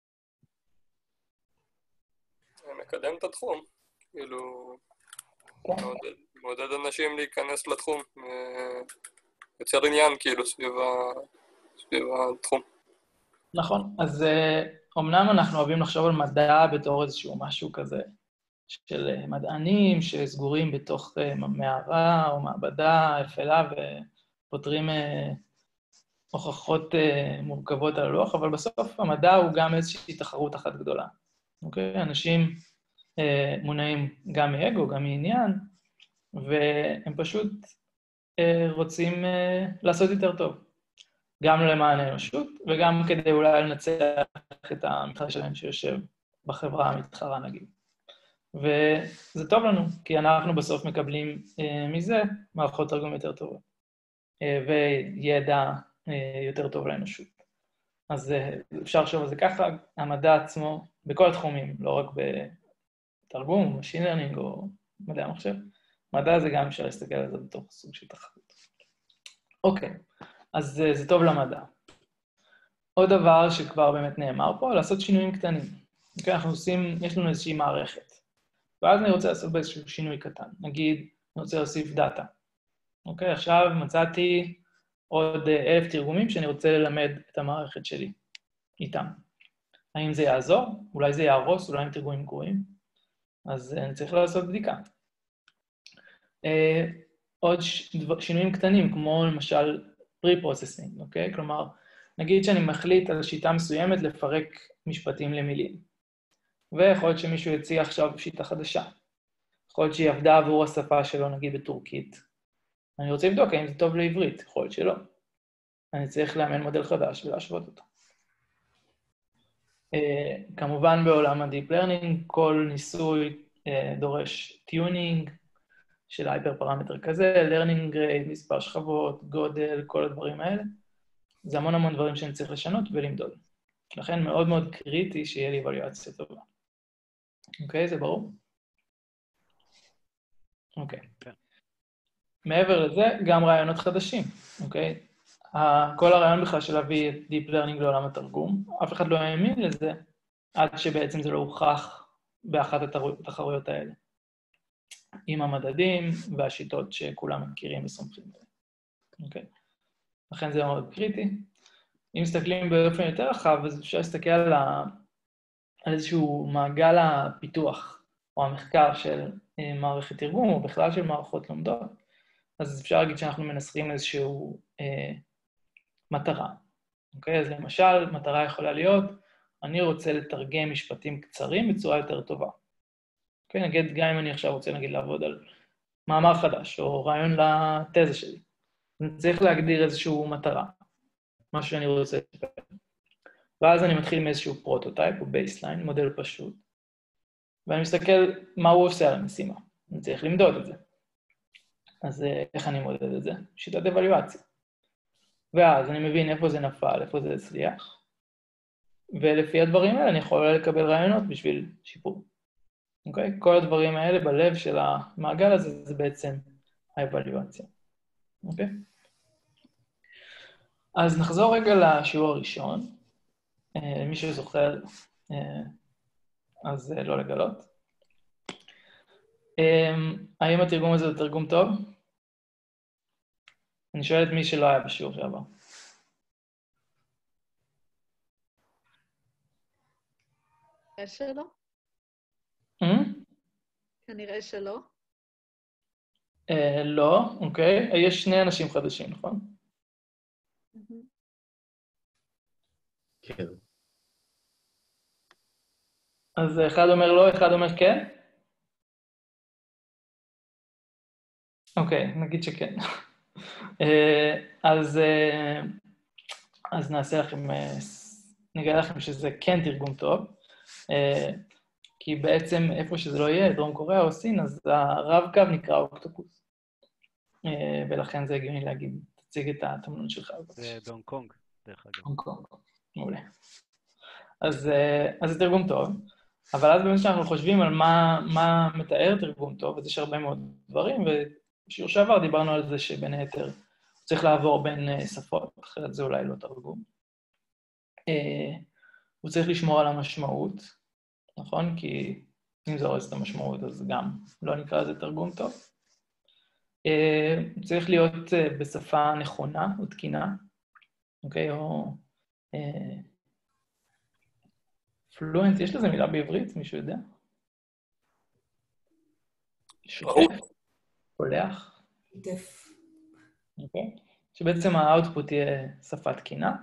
[SPEAKER 3] מקדם את התחום, כאילו, מעודד, מעודד אנשים להיכנס לתחום, יוצר עניין כאילו סביב, ה... סביב התחום.
[SPEAKER 1] נכון, אז uh, אמנם אנחנו אוהבים לחשוב על מדע בתור איזשהו משהו כזה, של uh, מדענים שסגורים בתוך uh, מערה או מעבדה אפלה ו... פותרים uh, הוכחות אה, מורכבות על הלוח, אבל בסוף המדע הוא גם איזושהי תחרות אחת גדולה. אוקיי? אנשים אה, מונעים גם מאגו, גם מעניין, והם פשוט אה, רוצים אה, לעשות יותר טוב. גם למען האנושות, וגם כדי אולי לנצח את המתחרה שלהם שיושב בחברה המתחרה, נגיד. וזה טוב לנו, כי אנחנו בסוף מקבלים אה, מזה מערכות תרגום יותר טובות, אה, וידע אה, יותר טוב לאנושות. אז אה, אפשר לחשוב על זה ככה, המדע עצמו, בכל התחומים, לא רק בתרגום, machine learning או מדעי המחשב, מדע זה גם אפשר להסתכל על זה בתוך סוג של תחרות. אוקיי, אז אה, זה טוב למדע. עוד דבר שכבר באמת נאמר פה, לעשות שינויים קטנים. אוקיי, אנחנו עושים, יש לנו איזושהי מערכת. ואז אני רוצה לעשות באיזשהו שינוי קטן. נגיד, אני רוצה להוסיף דאטה. אוקיי, עכשיו מצאתי עוד אלף תרגומים שאני רוצה ללמד את המערכת שלי איתם. האם זה יעזור? אולי זה יהרוס, אולי הם תרגומים גרועים. אז אני צריך לעשות בדיקה. עוד שינויים קטנים, כמו למשל pre-processing, אוקיי? כלומר, נגיד שאני מחליט על שיטה מסוימת לפרק משפטים למילים. ויכול להיות שמישהו יציע עכשיו שיטה חדשה. יכול להיות שהיא עבדה עבור השפה שלו, נגיד בטורקית. אני רוצה לבדוק האם זה טוב לעברית, יכול להיות שלא. אני צריך לאמן מודל חדש ולהשוות אותו. Uh, כמובן בעולם ה-Deep Learning, כל ניסוי uh, דורש טיונינג של הייפר פרמטר כזה, learning grade, מספר שכבות, גודל, כל הדברים האלה. זה המון המון דברים שאני צריך לשנות ולמדוד. לכן מאוד מאוד קריטי שיהיה לי אבליואציה טובה. אוקיי, זה ברור? אוקיי. מעבר לזה, גם רעיונות חדשים, אוקיי? כל הרעיון בכלל של להביא את Deep Learning לעולם התרגום, אף אחד לא האמין לזה, עד שבעצם זה לא הוכח באחת התחרויות האלה. עם המדדים והשיטות שכולם מכירים וסומכים בהם. אוקיי? לכן זה מאוד קריטי. אם מסתכלים באופן יותר רחב, אז אפשר להסתכל על, ה... על איזשהו מעגל הפיתוח, או המחקר של מערכת תרגום, או בכלל של מערכות לומדות. אז אפשר להגיד שאנחנו מנסחים איזשהו אה, מטרה. אוקיי? אז למשל, מטרה יכולה להיות, אני רוצה לתרגם משפטים קצרים בצורה יותר טובה. אוקיי? נגיד, גם אם אני עכשיו רוצה, נגיד, לעבוד על מאמר חדש, או רעיון לתזה שלי. אני צריך להגדיר איזשהו מטרה, משהו שאני רוצה לשפר. ואז אני מתחיל מאיזשהו פרוטוטייפ, או בייסליין, מודל פשוט. ואני מסתכל מה הוא עושה על המשימה. אני צריך למדוד את זה. אז איך אני מודד את זה? שיטת אבליואציה. ואז אני מבין איפה זה נפל, איפה זה הצליח, ולפי הדברים האלה אני יכול לקבל רעיונות בשביל שיפור. אוקיי? כל הדברים האלה בלב של המעגל הזה זה בעצם האבליואציה. אוקיי? אז נחזור רגע לשיעור הראשון. מי שזוכר, אז לא לגלות. האם התרגום הזה הוא תרגום טוב? אני שואל את מי שלא היה בשיעור שעבר.
[SPEAKER 2] כנראה שלא. כנראה שלא.
[SPEAKER 1] לא, אוקיי. יש שני אנשים חדשים, נכון?
[SPEAKER 5] כן.
[SPEAKER 1] אז אחד אומר לא, אחד אומר כן? אוקיי, נגיד שכן. אז, אז נעשה לכם, נגלה לכם שזה כן תרגום טוב, כי בעצם איפה שזה לא יהיה, דרום קוריאה או סין, אז הרב-קו נקרא אוקטופוס. ולכן זה הגיוני להגיד, תציג את התמנון שלך.
[SPEAKER 4] זה בהונג קונג, דרך אגב.
[SPEAKER 1] הונג קונג, מעולה. אז, אז זה תרגום טוב, אבל אז באמת שאנחנו חושבים על מה, מה מתאר תרגום טוב, אז יש הרבה מאוד דברים, ובשיעור שעבר דיברנו על זה שבין היתר צריך לעבור בין שפות, אחרת זה אולי לא תרגום. הוא צריך לשמור על המשמעות, נכון? כי אם זה הורס את המשמעות, אז גם לא נקרא לזה תרגום טוב. הוא צריך להיות בשפה נכונה או תקינה, אוקיי? או פלואנט, יש לזה מילה בעברית, מישהו יודע? שוטף? קולח?
[SPEAKER 6] שוטף.
[SPEAKER 1] אוקיי. שבעצם האוטפוט תהיה שפה תקינה.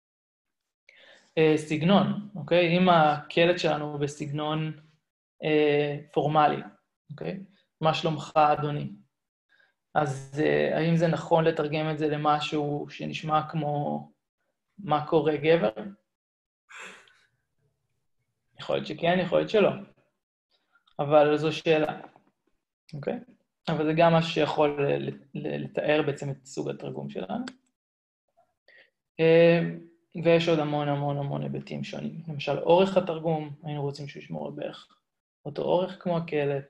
[SPEAKER 1] סגנון, אוקיי? אם הקלט שלנו הוא בסגנון אה, פורמלי, אוקיי? מה שלומך, אדוני? אז אה, האם זה נכון לתרגם את זה למשהו שנשמע כמו מה קורה גבר? יכול להיות שכן, יכול להיות שלא. אבל זו שאלה, אוקיי? אבל זה גם משהו שיכול לתאר בעצם את סוג התרגום שלנו. ויש עוד המון המון המון היבטים שונים. למשל, אורך התרגום, היינו רוצים שהוא ישמור בערך אותו אורך כמו הקלט,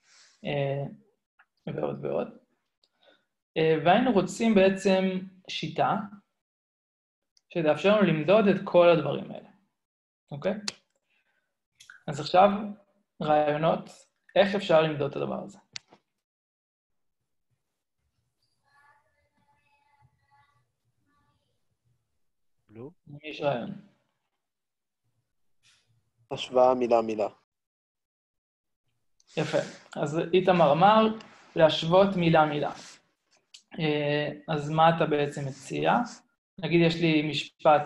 [SPEAKER 1] ועוד ועוד. והיינו רוצים בעצם שיטה שתאפשר לנו למדוד את כל הדברים האלה, אוקיי? אז עכשיו, רעיונות, איך אפשר למדוד את הדבר הזה?
[SPEAKER 4] בלו?
[SPEAKER 1] יש רעיון.
[SPEAKER 5] השוואה מילה-מילה.
[SPEAKER 1] יפה. אז איתמר אמר, להשוות מילה-מילה. אז מה אתה בעצם מציע? נגיד, יש לי משפט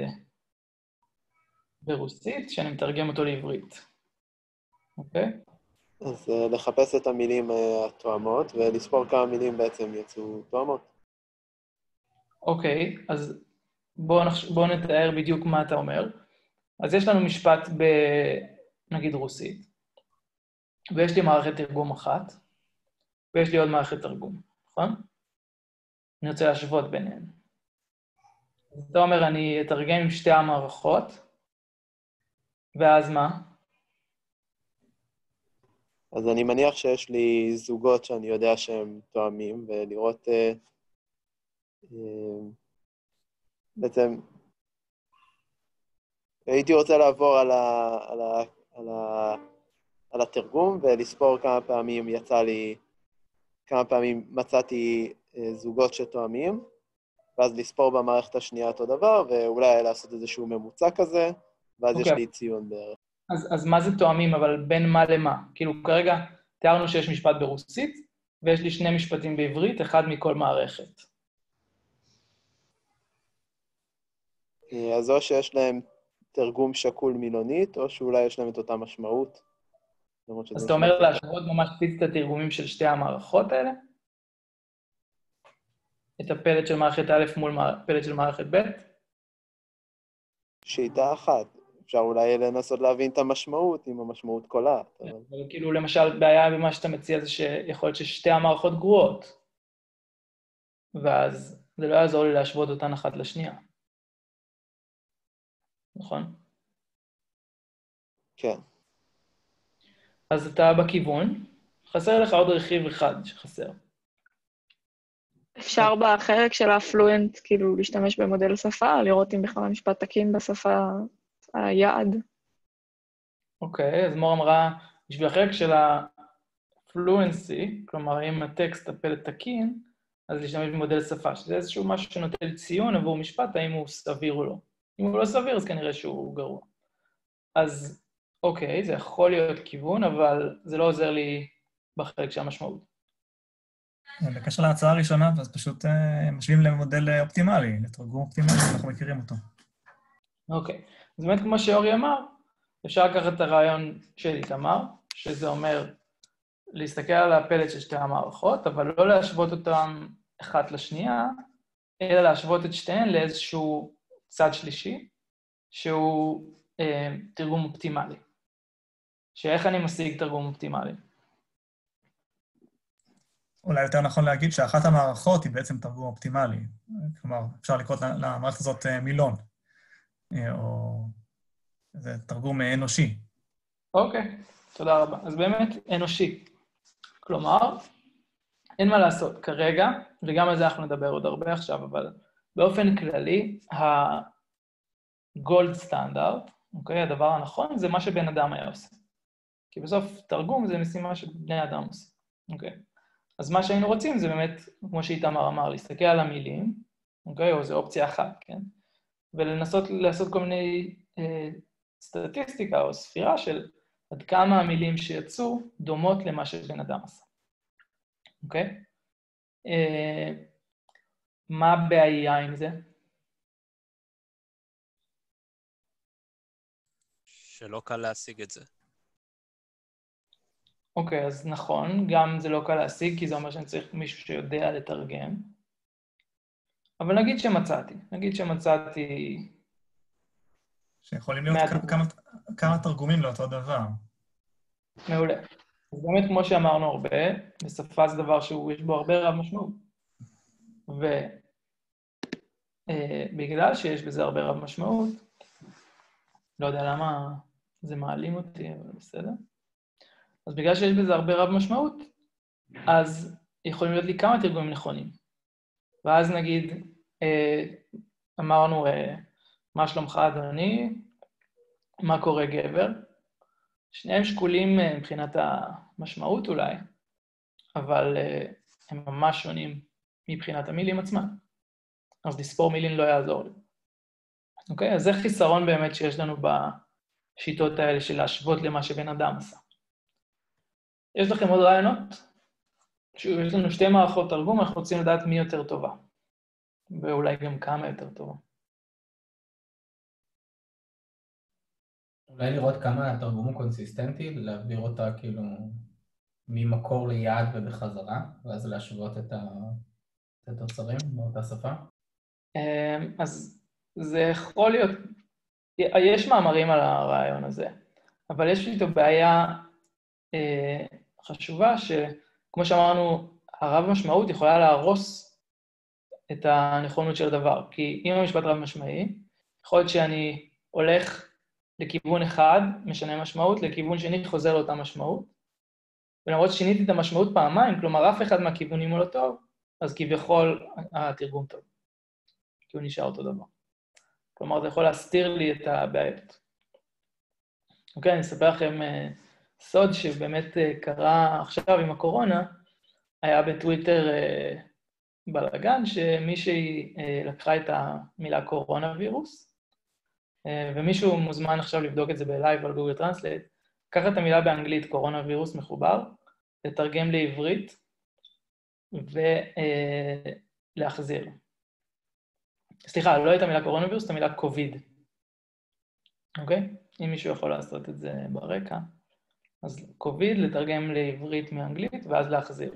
[SPEAKER 1] ברוסית, שאני מתרגם אותו לעברית. אוקיי?
[SPEAKER 5] אז לחפש את המילים התואמות, ולספור כמה מילים בעצם יצאו תואמות.
[SPEAKER 1] אוקיי, אז בואו בוא נתאר בדיוק מה אתה אומר. אז יש לנו משפט ב, נגיד, רוסית, ויש לי מערכת תרגום אחת, ויש לי עוד מערכת תרגום, נכון? אני רוצה להשוות ביניהן. אז אתה אומר, אני אתרגם עם שתי המערכות, ואז מה?
[SPEAKER 5] אז אני מניח שיש לי זוגות שאני יודע שהם תואמים, ולראות אה, אה, בעצם הייתי רוצה לעבור על, ה, על, ה, על, ה, על התרגום ולספור כמה פעמים יצא לי, כמה פעמים מצאתי אה, זוגות שתואמים, ואז לספור במערכת השנייה אותו דבר, ואולי לעשות איזשהו ממוצע כזה, ואז okay. יש לי ציון בערך.
[SPEAKER 1] אז, אז מה זה תואמים, אבל בין מה למה? כאילו כרגע תיארנו שיש משפט ברוסית, ויש לי שני משפטים בעברית, אחד מכל מערכת.
[SPEAKER 5] אז או שיש להם תרגום שקול מילונית, או שאולי יש להם את אותה משמעות.
[SPEAKER 1] אז אתה אומר להשוות ממש פיצת התרגומים של שתי המערכות האלה? את הפלט של מערכת א' מול פלט של מערכת ב'?
[SPEAKER 5] שיטה אחת. אפשר אולי לנסות להבין את המשמעות, עם המשמעות קולעת. אבל...
[SPEAKER 1] כאילו, למשל, בעיה במה שאתה מציע זה שיכול להיות ששתי המערכות גרועות, ואז זה לא יעזור לי להשוות אותן אחת לשנייה. נכון?
[SPEAKER 5] כן.
[SPEAKER 1] אז אתה בכיוון, חסר לך עוד רכיב אחד שחסר.
[SPEAKER 7] אפשר בחלק של הפלואנט, כאילו, להשתמש במודל שפה, לראות אם בכלל המשפט תקין בשפה היעד.
[SPEAKER 1] אוקיי, אז מור אמרה, בשביל החלק של הפלואנסי, כלומר, אם הטקסט הפלט תקין, אז להשתמש במודל שפה, שזה איזשהו משהו שנותן ציון עבור משפט, האם הוא סביר או לא. אם הוא לא סביר, אז כנראה שהוא גרוע. אז אוקיי, זה יכול להיות כיוון, אבל זה לא עוזר לי בחלק של המשמעות.
[SPEAKER 8] בקשר להצעה הראשונה, אז פשוט משווים למודל אופטימלי, לתרגום אופטימלי, אנחנו מכירים אותו.
[SPEAKER 1] אוקיי, אז באמת כמו שאורי אמר, אפשר לקחת את הרעיון של איתמר, שזה אומר להסתכל על הפלט של שתי המערכות, אבל לא להשוות אותם אחת לשנייה, אלא להשוות את שתיהן לאיזשהו צד שלישי, שהוא אה, תרגום אופטימלי. שאיך אני משיג תרגום אופטימלי?
[SPEAKER 8] אולי יותר נכון להגיד שאחת המערכות היא בעצם תרגום אופטימלי. כלומר, אפשר לקרוא למערכת הזאת מילון, או זה תרגום אנושי.
[SPEAKER 1] אוקיי, תודה רבה. אז באמת אנושי. כלומר, אין מה לעשות כרגע, וגם על זה אנחנו נדבר עוד הרבה עכשיו, אבל באופן כללי, הגולד סטנדרט, אוקיי, הדבר הנכון, זה מה שבן אדם היה עושה. כי בסוף תרגום זה משימה שבני אדם עושה. אוקיי. אז מה שהיינו רוצים זה באמת, כמו שאיתמר אמר, להסתכל על המילים, אוקיי, או זו אופציה אחת, כן? ולנסות לעשות כל מיני אה, סטטיסטיקה או ספירה של עד כמה המילים שיצאו דומות למה שבן אדם עשה. אוקיי? אה, מה הבעיה עם זה?
[SPEAKER 4] שלא קל להשיג את זה.
[SPEAKER 1] אוקיי, אז נכון, גם זה לא קל להשיג, כי זה אומר שאני צריך מישהו שיודע לתרגם. אבל נגיד שמצאתי, נגיד שמצאתי...
[SPEAKER 8] שיכולים להיות כ- כמה, כמה תרגומים לאותו דבר.
[SPEAKER 1] מעולה. אז באמת, כמו שאמרנו הרבה, בשפה זה דבר שיש בו הרבה רב משמעות. ובגלל שיש בזה הרבה רב משמעות, לא יודע למה זה מעלים אותי, אבל בסדר. אז בגלל שיש בזה הרבה רב משמעות, אז יכולים להיות לי כמה תרגומים נכונים. ואז נגיד, אמרנו, מה שלומך אדוני, מה קורה גבר? שניהם שקולים מבחינת המשמעות אולי, אבל הם ממש שונים מבחינת המילים עצמם. אז לספור מילים לא יעזור לי. אוקיי? אז זה חיסרון באמת שיש לנו בשיטות האלה של להשוות למה שבן אדם עשה. יש לכם עוד רעיונות? שוב, יש לנו שתי מערכות תרגום, אנחנו רוצים לדעת מי יותר טובה. ואולי גם כמה יותר טובה.
[SPEAKER 6] אולי לראות כמה התרגום הוא קונסיסטנטי, להעביר אותה כאילו ממקור ליעד ובחזרה, ואז להשוות את התוצרים באותה שפה.
[SPEAKER 1] אז זה יכול להיות, יש מאמרים על הרעיון הזה, אבל יש איתו בעיה חשובה שכמו שאמרנו, הרב משמעות יכולה להרוס את הנכונות של הדבר, כי אם המשפט רב משמעי, יכול להיות שאני הולך לכיוון אחד, משנה משמעות, לכיוון שני חוזר לאותה משמעות, ולמרות ששיניתי את המשמעות פעמיים, כלומר אף אחד מהכיוונים הוא לא טוב, אז כביכול התרגום טוב, כי הוא נשאר אותו דבר. כלומר, זה יכול להסתיר לי את הבעיות. אוקיי, אני אספר לכם סוד שבאמת קרה עכשיו עם הקורונה, היה בטוויטר בלגן, שמישהי לקחה את המילה קורונה וירוס, ומישהו מוזמן עכשיו לבדוק את זה בלייב על גוגל טרנסלייט, לקחת את המילה באנגלית קורונה וירוס מחובר, לתרגם לעברית ולהחזיר. סליחה, לא את המילה קורונה וירוס, את המילה קוביד. אוקיי? אם מישהו יכול לעשות את זה ברקע, אז קוביד לתרגם לעברית מאנגלית ואז להחזיר.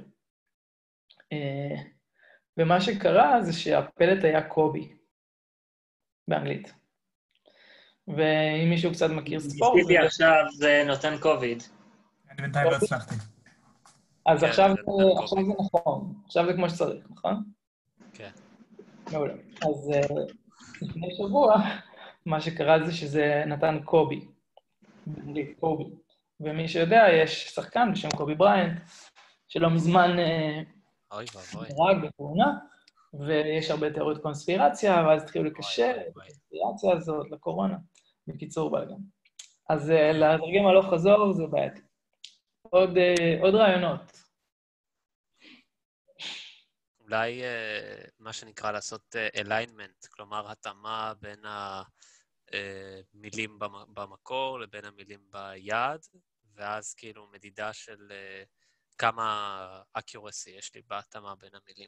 [SPEAKER 1] ומה שקרה זה שהפלט היה קובי באנגלית. ואם מישהו קצת מכיר ספורט...
[SPEAKER 9] ניסיתי עכשיו, זה נותן קוביד.
[SPEAKER 8] אני בינתיים לא הצלחתי.
[SPEAKER 1] אז עכשיו זה נכון, עכשיו זה כמו שצריך, נכון?
[SPEAKER 4] כן.
[SPEAKER 1] מעולה. אז לפני שבוע, מה שקרה זה שזה נתן קובי, באנגלית, קובי. ומי שיודע, יש שחקן בשם קובי בריינט, שלא מזמן נהרג בתאונה, ויש הרבה תיאוריות קונספירציה, ואז התחילו לקשר את הקונספירציה הזאת לקורונה, בקיצור בלגן. אז לתרגם הלוך חזור זה בעייתי. עוד, עוד רעיונות.
[SPEAKER 4] אולי מה שנקרא לעשות alignment, כלומר התאמה בין המילים במקור לבין המילים ביעד, ואז כאילו מדידה של כמה accuracy יש לי בהתאמה בין המילים.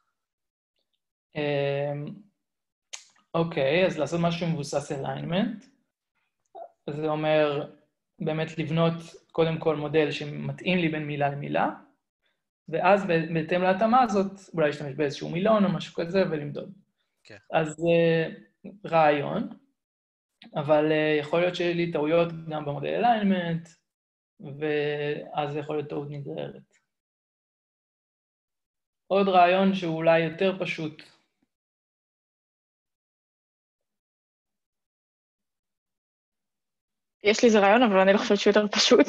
[SPEAKER 1] אוקיי, אז לעשות משהו מבוסס alignment, זה אומר באמת לבנות קודם כל מודל שמתאים לי בין מילה למילה, ואז בהתאם להתאמה הזאת, אולי להשתמש באיזשהו מילון או משהו כזה ולמדוד.
[SPEAKER 4] כן.
[SPEAKER 1] אז זה רעיון, אבל יכול להיות שיהיה לי טעויות גם במודל alignment, ואז זה יכול להיות טעות נגררת. עוד רעיון שהוא אולי יותר פשוט.
[SPEAKER 7] יש לי איזה רעיון, אבל אני לא חושבת שהוא יותר פשוט.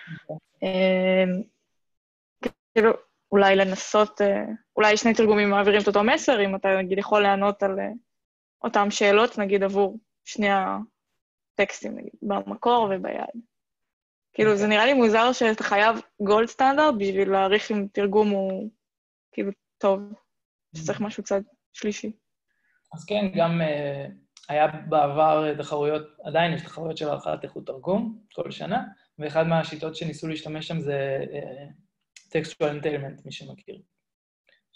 [SPEAKER 7] כאילו, אולי לנסות, אולי שני תרגומים מעבירים את אותו מסר, אם אתה נגיד יכול לענות על אותם שאלות, נגיד עבור שני הטקסטים, נגיד, במקור וביד. כאילו, זה נראה לי מוזר שאתה חייב גולד סטנדרט בשביל להעריך אם תרגום הוא כאילו טוב, שצריך משהו קצת שלישי.
[SPEAKER 1] אז כן, גם היה בעבר תחרויות, עדיין יש תחרויות של הערכת איכות תרגום כל שנה, ואחד מהשיטות שניסו להשתמש שם זה textual entailment, מי שמכיר.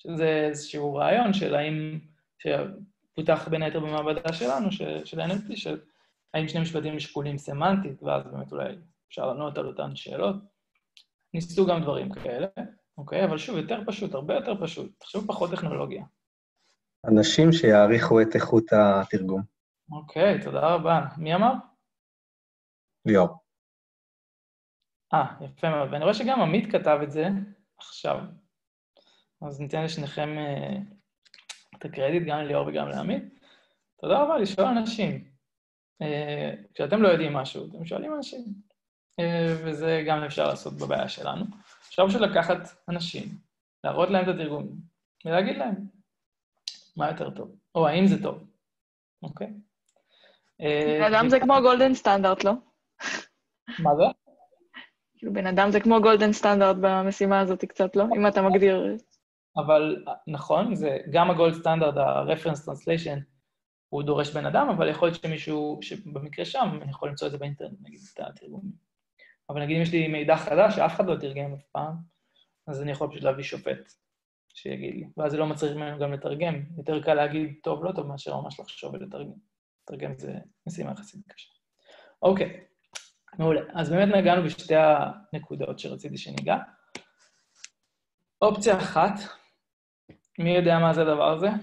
[SPEAKER 1] שזה איזשהו רעיון של האם, שפותח בין היתר במעבדה שלנו, של ה-אן אל פי, של האם שני משפטים שקולים סמנטית, ואז באמת אולי אפשר לענות על אותן שאלות. ניסו גם דברים כאלה, אוקיי? אבל שוב, יותר פשוט, הרבה יותר פשוט. תחשבו פחות טכנולוגיה.
[SPEAKER 10] אנשים שיעריכו את איכות התרגום.
[SPEAKER 1] אוקיי, תודה רבה. מי אמר?
[SPEAKER 10] ליאור.
[SPEAKER 1] אה, יפה מאוד. ואני רואה שגם עמית כתב את זה עכשיו. אז ניתן לשניכם uh, את הקרדיט, גם לליאור וגם לעמית. תודה רבה, לשאול אנשים. Uh, כשאתם לא יודעים משהו, אתם שואלים אנשים. Uh, וזה גם אפשר לעשות בבעיה שלנו. אפשר פשוט לקחת אנשים, להראות להם את התרגומים, ולהגיד להם מה יותר טוב, או האם זה טוב. אוקיי?
[SPEAKER 7] בן אדם זה כמו גולדן סטנדרט, לא?
[SPEAKER 1] מה זה?
[SPEAKER 7] כאילו, בן אדם זה כמו גולדן סטנדרט במשימה הזאת קצת, לא? אם אתה מגדיר...
[SPEAKER 1] אבל נכון, זה גם הגולד סטנדרט, ה-reference translation, הוא דורש בן אדם, אבל יכול להיות שמישהו, שבמקרה שם, אני יכול למצוא את זה באינטרנט, נגיד, את התרגומים. אבל נגיד אם יש לי מידע חדש, שאף אחד לא תרגם אף פעם, אז אני יכול פשוט להביא שופט שיגיד לי. ואז זה לא מצריך ממנו גם לתרגם. יותר קל להגיד טוב, לא טוב, מאשר ממש לחשוב ולתרגם. לתרגם זה משימה יחסית קשה. אוקיי, מעולה. אז באמת נגענו בשתי הנקודות שרציתי שניגע. אופציה אחת, מי יודע מה זה הדבר הזה?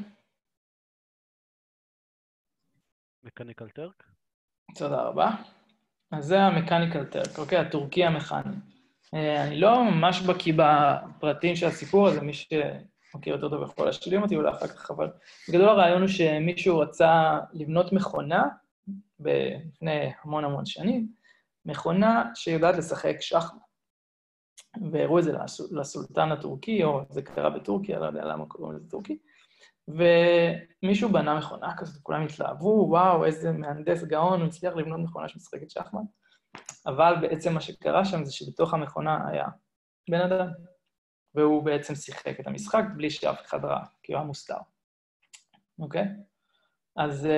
[SPEAKER 11] מקניקל טרק? תודה
[SPEAKER 1] רבה. אז זה המקניקל טרק, אוקיי? הטורקי המכני. אני לא ממש בקיא בפרטים של הסיפור הזה, מי שמכיר יותר טוב יכול להשלים אותי, אולי אחר כך, אבל בגדול הרעיון הוא שמישהו רצה לבנות מכונה, לפני המון המון שנים, מכונה שיודעת לשחק שחמט. והראו את זה לסולטן הטורקי, או זה קרה בטורקיה, לא יודע למה קוראים לזה טורקי, ומישהו בנה מכונה כזאת, כולם התלהבו, וואו, איזה מהנדס גאון, הוא הצליח לבנות מכונה שמשחקת שחמט, אבל בעצם מה שקרה שם זה שבתוך המכונה היה בן אדם, והוא בעצם שיחק את המשחק בלי שאף אחד ראה, כי הוא היה מוסתר. אוקיי? אז...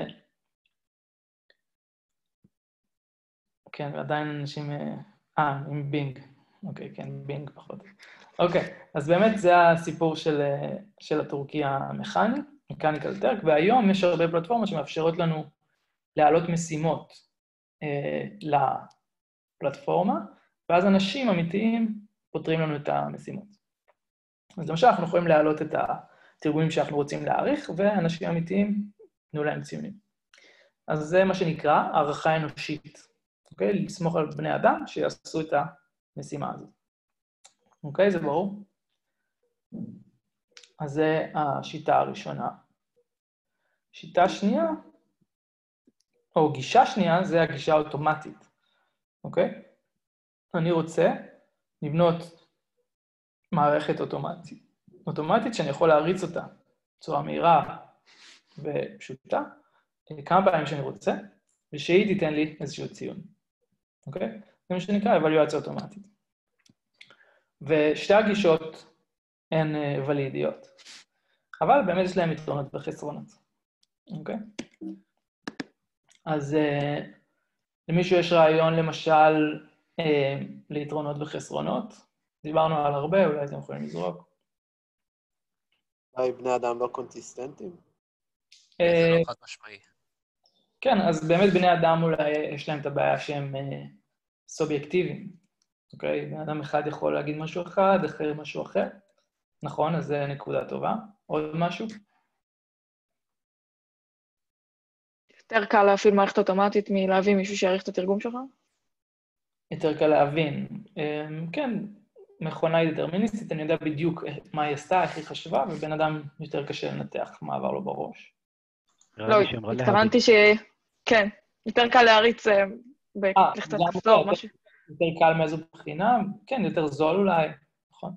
[SPEAKER 1] כן, ועדיין אנשים... אה, עם בינג. אוקיי, כן, בינג פחות. אוקיי, אז באמת זה הסיפור של, של הטורקי המכני, מקניקל טרק, והיום יש הרבה פלטפורמות שמאפשרות לנו להעלות משימות אה, לפלטפורמה, ואז אנשים אמיתיים פותרים לנו את המשימות. אז למשל, אנחנו יכולים להעלות את התרגומים שאנחנו רוצים להעריך, ואנשים אמיתיים תנו להם ציונים. אז זה מה שנקרא הערכה אנושית. אוקיי? לסמוך על בני אדם שיעשו את המשימה הזאת. אוקיי? זה ברור? אז זה השיטה הראשונה. שיטה שנייה, או גישה שנייה, זה הגישה האוטומטית. אוקיי? אני רוצה לבנות מערכת אוטומטית. אוטומטית שאני יכול להריץ אותה בצורה מהירה ופשוטה, כמה פעמים שאני רוצה, ושהיא תיתן לי איזשהו ציון. אוקיי? זה מה שנקרא אבלואציה אוטומטית. ושתי הגישות הן ולידיות. אבל באמת יש להם יתרונות וחסרונות. אוקיי? אז אה, למישהו יש רעיון למשל אה, ליתרונות וחסרונות. דיברנו על הרבה, אולי אתם יכולים לזרוק.
[SPEAKER 5] אולי בני אדם לא קונסיסטנטים?
[SPEAKER 4] זה לא חד משמעי.
[SPEAKER 1] כן, אז באמת בני אדם אולי יש להם את הבעיה שהם אה, סובייקטיביים. אוקיי? בן אדם אחד יכול להגיד משהו אחד, אחר משהו אחר. נכון, אז זה נקודה טובה. עוד משהו?
[SPEAKER 7] יותר קל להפעיל מערכת אוטומטית מלהביא מישהו שיעריך את התרגום שלך?
[SPEAKER 1] יותר קל להבין. כן, מכונה היא דטרמיניסטית, אני יודע בדיוק מה היא עשתה, איך היא חשבה, ובן אדם יותר קשה לנתח מה עבר לו בראש.
[SPEAKER 7] לא, התכוונתי ש... כן, יותר קל להריץ בלכתת כפתור, משהו.
[SPEAKER 1] יותר קל מאיזו בחינה, כן, יותר זול אולי, נכון?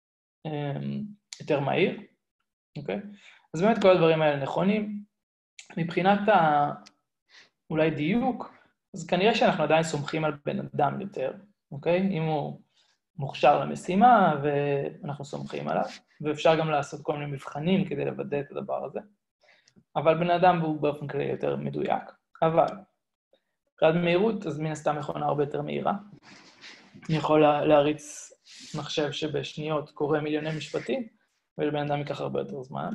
[SPEAKER 1] יותר מהיר, אוקיי? אז באמת כל הדברים האלה נכונים. מבחינת ה... אולי דיוק, אז כנראה שאנחנו עדיין סומכים על בן אדם יותר, אוקיי? אם הוא מוכשר למשימה ואנחנו סומכים עליו, ואפשר גם לעשות כל מיני מבחנים כדי לוודא את הדבר הזה. אבל בן אדם הוא באופן כללי יותר מדויק. אבל, מבחינת מהירות, אז מן הסתם מכונה הרבה יותר מהירה. אני יכול להריץ מחשב שבשניות קורא מיליוני משפטים, ולבן אדם ייקח הרבה יותר זמן.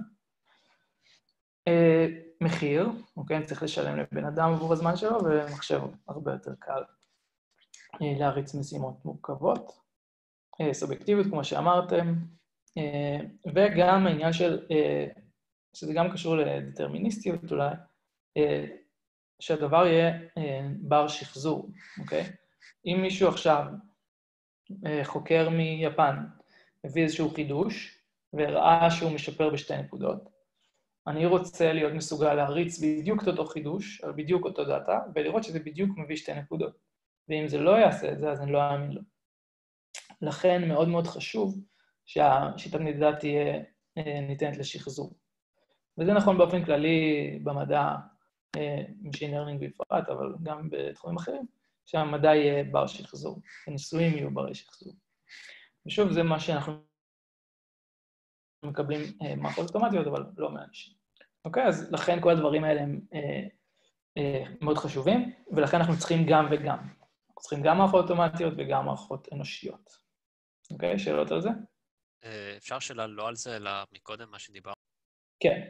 [SPEAKER 1] Uh, מחיר, אוקיי? צריך לשלם לבן אדם עבור הזמן שלו, ומחשב הרבה יותר קל uh, להריץ משימות מורכבות, uh, סובייקטיביות, כמו שאמרתם, uh, וגם העניין של, uh, שזה גם קשור לדטרמיניסטיות אולי, uh, שהדבר יהיה uh, בר שחזור, אוקיי? אם מישהו עכשיו uh, חוקר מיפן, הביא איזשהו חידוש, והראה שהוא משפר בשתי נקודות, אני רוצה להיות מסוגל להריץ בדיוק את אותו חידוש, על בדיוק אותו דאטה, ולראות שזה בדיוק מביא שתי נקודות. ואם זה לא יעשה את זה, אז אני לא אאמין לו. לכן מאוד מאוד חשוב שהשיטת מדידה תהיה ניתנת לשחזור. וזה נכון באופן כללי במדע, Machine Learning בפרט, אבל גם בתחומים אחרים, שהמדע יהיה בר שחזור, הניסויים יהיו ברי שחזור. ושוב, זה מה שאנחנו מקבלים מערכות אוטומטיות, אבל לא מאנשים. אוקיי, אז לכן כל הדברים האלה הם אה, אה, מאוד חשובים, ולכן אנחנו צריכים גם וגם. אנחנו צריכים גם מערכות אוטומטיות וגם מערכות אנושיות. אוקיי, שאלות על זה?
[SPEAKER 4] אפשר שאלה לא על זה, אלא מקודם מה שדיברנו.
[SPEAKER 1] כן.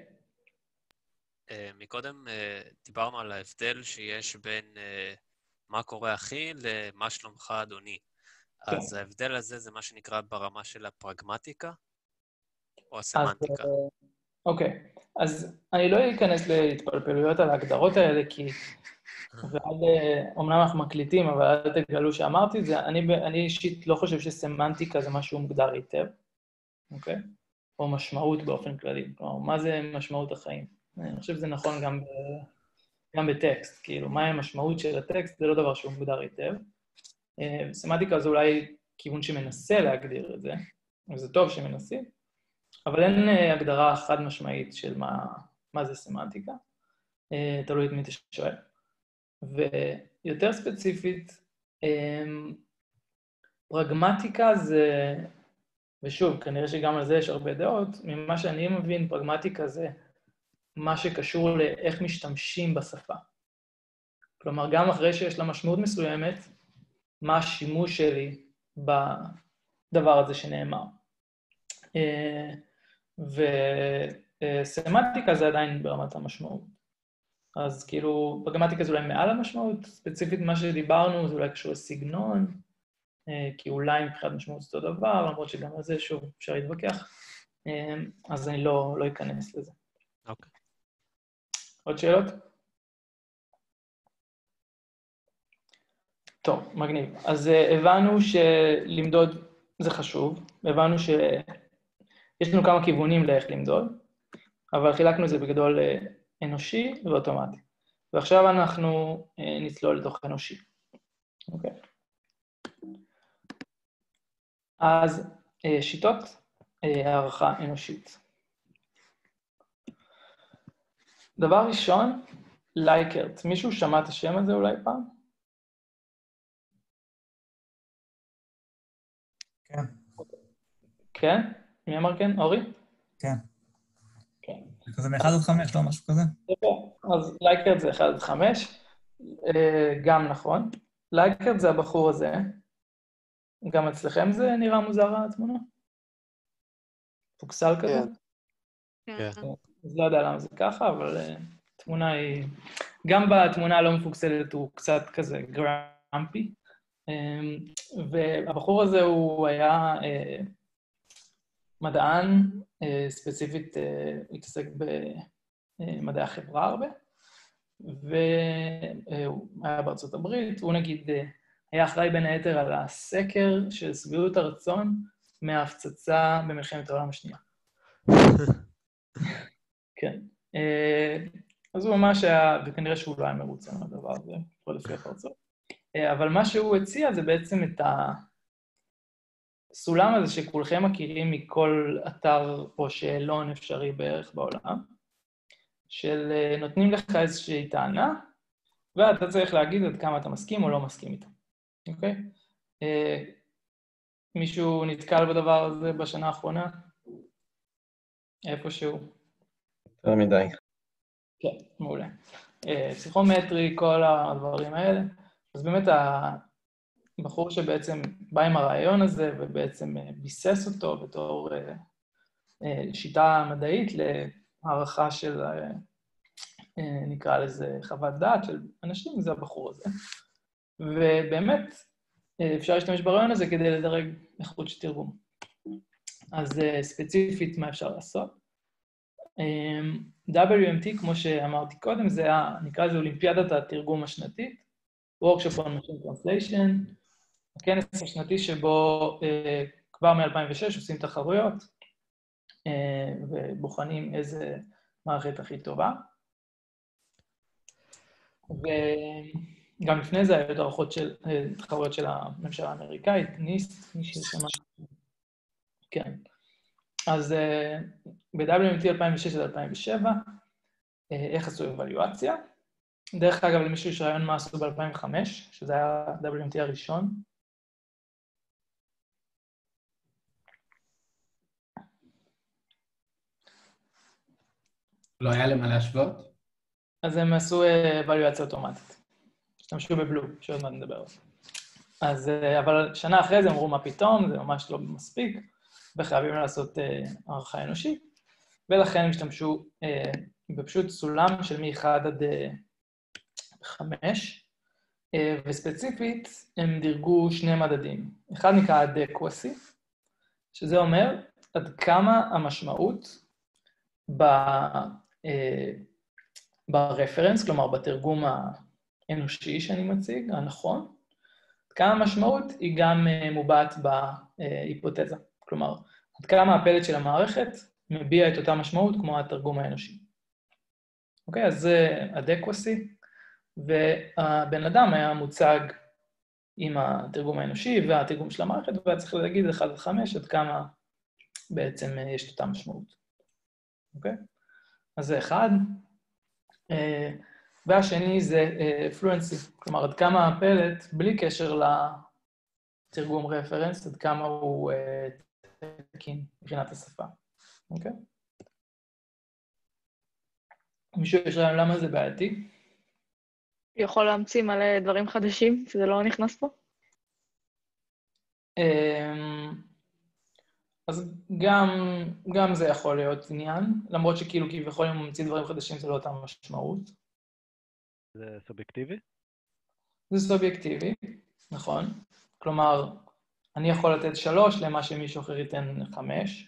[SPEAKER 4] מקודם דיברנו על ההבדל שיש בין מה קורה אחי למה שלומך אדוני.
[SPEAKER 1] כן.
[SPEAKER 4] אז ההבדל הזה זה מה שנקרא ברמה של הפרגמטיקה, או הסמנטיקה.
[SPEAKER 1] אז, אוקיי, אז אני לא אכנס להתפלפלויות על ההגדרות האלה, כי ועד, אומנם אנחנו מקליטים, אבל אל תגלו שאמרתי את זה, אני, אני אישית לא חושב שסמנטיקה זה משהו מוגדר היטב, אוקיי? או משמעות באופן כללי. כלומר, מה זה משמעות החיים? אני חושב שזה נכון גם, ב, גם בטקסט, כאילו, מה המשמעות של הטקסט, זה לא דבר שהוא מוגדר היטב. סמנטיקה זה אולי כיוון שמנסה להגדיר את זה, וזה טוב שמנסים, אבל אין הגדרה חד משמעית של מה, מה זה סמנטיקה, תלוי את מי תשואל. ויותר ספציפית, פרגמטיקה זה, ושוב, כנראה שגם על זה יש הרבה דעות, ממה שאני מבין, פרגמטיקה זה מה שקשור לאיך משתמשים בשפה. כלומר, גם אחרי שיש לה משמעות מסוימת, מה השימוש שלי בדבר הזה שנאמר. וסמנטיקה זה עדיין ברמת המשמעות. אז כאילו, פרגמטיקה זה אולי מעל המשמעות, ספציפית מה שדיברנו זה אולי קשור לסגנון, כי אולי מבחינת משמעות זה אותו דבר, למרות שגם על זה שוב אפשר להתווכח, אז אני לא, לא אכנס לזה.
[SPEAKER 4] אוקיי.
[SPEAKER 1] עוד שאלות? טוב, מגניב. אז הבנו שלמדוד זה חשוב, הבנו שיש לנו כמה כיוונים לאיך למדוד, אבל חילקנו את זה בגדול אנושי ואוטומטי. ועכשיו אנחנו נצלול לתוך אנושי. אוקיי. אז שיטות הערכה אנושית. דבר ראשון, לייקרט. מישהו שמע את השם הזה אולי פעם?
[SPEAKER 8] כן.
[SPEAKER 1] כן? מי אמר כן? אורי?
[SPEAKER 8] כן.
[SPEAKER 1] כן.
[SPEAKER 8] זה כזה מ-אחד עד חמש, לא משהו כזה?
[SPEAKER 1] אז לייקרט זה אחד עד חמש, גם נכון. לייקרט זה הבחור הזה. גם אצלכם זה נראה מוזר התמונה? פוקסל כזה?
[SPEAKER 2] כן.
[SPEAKER 1] אז לא יודע למה זה ככה, אבל התמונה היא... גם בתמונה הלא מפוקסלת הוא קצת כזה גרמפי. והבחור הזה הוא היה מדען, ספציפית התעסק במדעי החברה הרבה, והוא היה בארצות הברית, הוא נגיד היה אחראי בין היתר על הסקר של שביעות הרצון מההפצצה במלחמת העולם השנייה. כן. אז הוא ממש היה, וכנראה שהוא לא היה מרוצה מהדבר הזה, פה לפי הפרצות. אבל מה שהוא הציע זה בעצם את הסולם הזה שכולכם מכירים מכל אתר או שאלון אפשרי בערך בעולם, של נותנים לך איזושהי טענה, ואתה צריך להגיד עד כמה אתה מסכים או לא מסכים איתה. אוקיי? מישהו נתקל בדבר הזה בשנה האחרונה? איפשהו?
[SPEAKER 10] יותר מדי.
[SPEAKER 1] כן, מעולה. פסיכומטרי, כל הדברים האלה. אז באמת הבחור שבעצם בא עם הרעיון הזה ובעצם ביסס אותו בתור שיטה מדעית להערכה של, נקרא לזה חוות דעת של אנשים, זה הבחור הזה. ובאמת, אפשר להשתמש ברעיון הזה כדי לדרג איכות של תרגום. אז ספציפית מה אפשר לעשות? דאבליו אם טי, כמו שאמרתי קודם, זה נקרא לזה אולימפיאדת התרגום השנתית, Workshop on Machine Translation, הכנס השנתי שבו כבר מ-אלפיים ושש עושים תחרויות, ובוחנים איזה מערכת הכי טובה. וגם לפני זה היו תערוכות של, תחרויות של הממשלה האמריקאית, ניסט, מי ששמע. כן. אז ב-דאבליו אם טי אלפיים ושש עד אלפיים ושבע, איך עשו אבלואציה? דרך אגב, למישהו יש רעיון מה עשו ב-אלפיים וחמש, שזה היה דאבליו אם טי הראשון.
[SPEAKER 6] לא היה למה להשוות?
[SPEAKER 1] אז הם עשו אבלואציה אוטומטית. השתמשו בבלו, שעוד מעט נדבר על זה. אז, אבל שנה אחרי זה אמרו מה פתאום, זה ממש לא מספיק, וחייבים לעשות הערכה אנושית, ולכן הם השתמשו בפשוט סולם של מ-אחד עד חמש, וספציפית הם דירגו שני מדדים. אחד נקרא adequacy, שזה אומר עד כמה המשמעות ברפרנס, כלומר בתרגום האנושי שאני מציג, הנכון, עד כמה המשמעות היא גם מובעת בהיפותזה. כלומר, עד כמה הפלט של המערכת מביע את אותה משמעות כמו התרגום האנושי. אוקיי, אז זה adequacy, והבן אדם היה מוצג עם התרגום האנושי והתרגום של המערכת, והיה צריך להגיד אחד עד חמש עד כמה בעצם יש את אותה משמעות. אוקיי? אז זה אחד. והשני זה fluency, כלומר עד כמה הפלט, בלי קשר לתרגום רפרנס, עד כמה הוא תקין מבחינת השפה. אוקיי? מישהו יש רעיון למה זה בעייתי?
[SPEAKER 7] יכול להמציא מלא דברים חדשים, שזה לא נכנס פה?
[SPEAKER 1] אז גם, גם זה יכול להיות עניין, למרות שכאילו כביכול אם הוא ממציא דברים חדשים זה לא אותה משמעות.
[SPEAKER 11] זה סובייקטיבי?
[SPEAKER 1] זה סובייקטיבי, נכון. כלומר, אני יכול לתת שלוש למה שמישהו אחר ייתן חמש.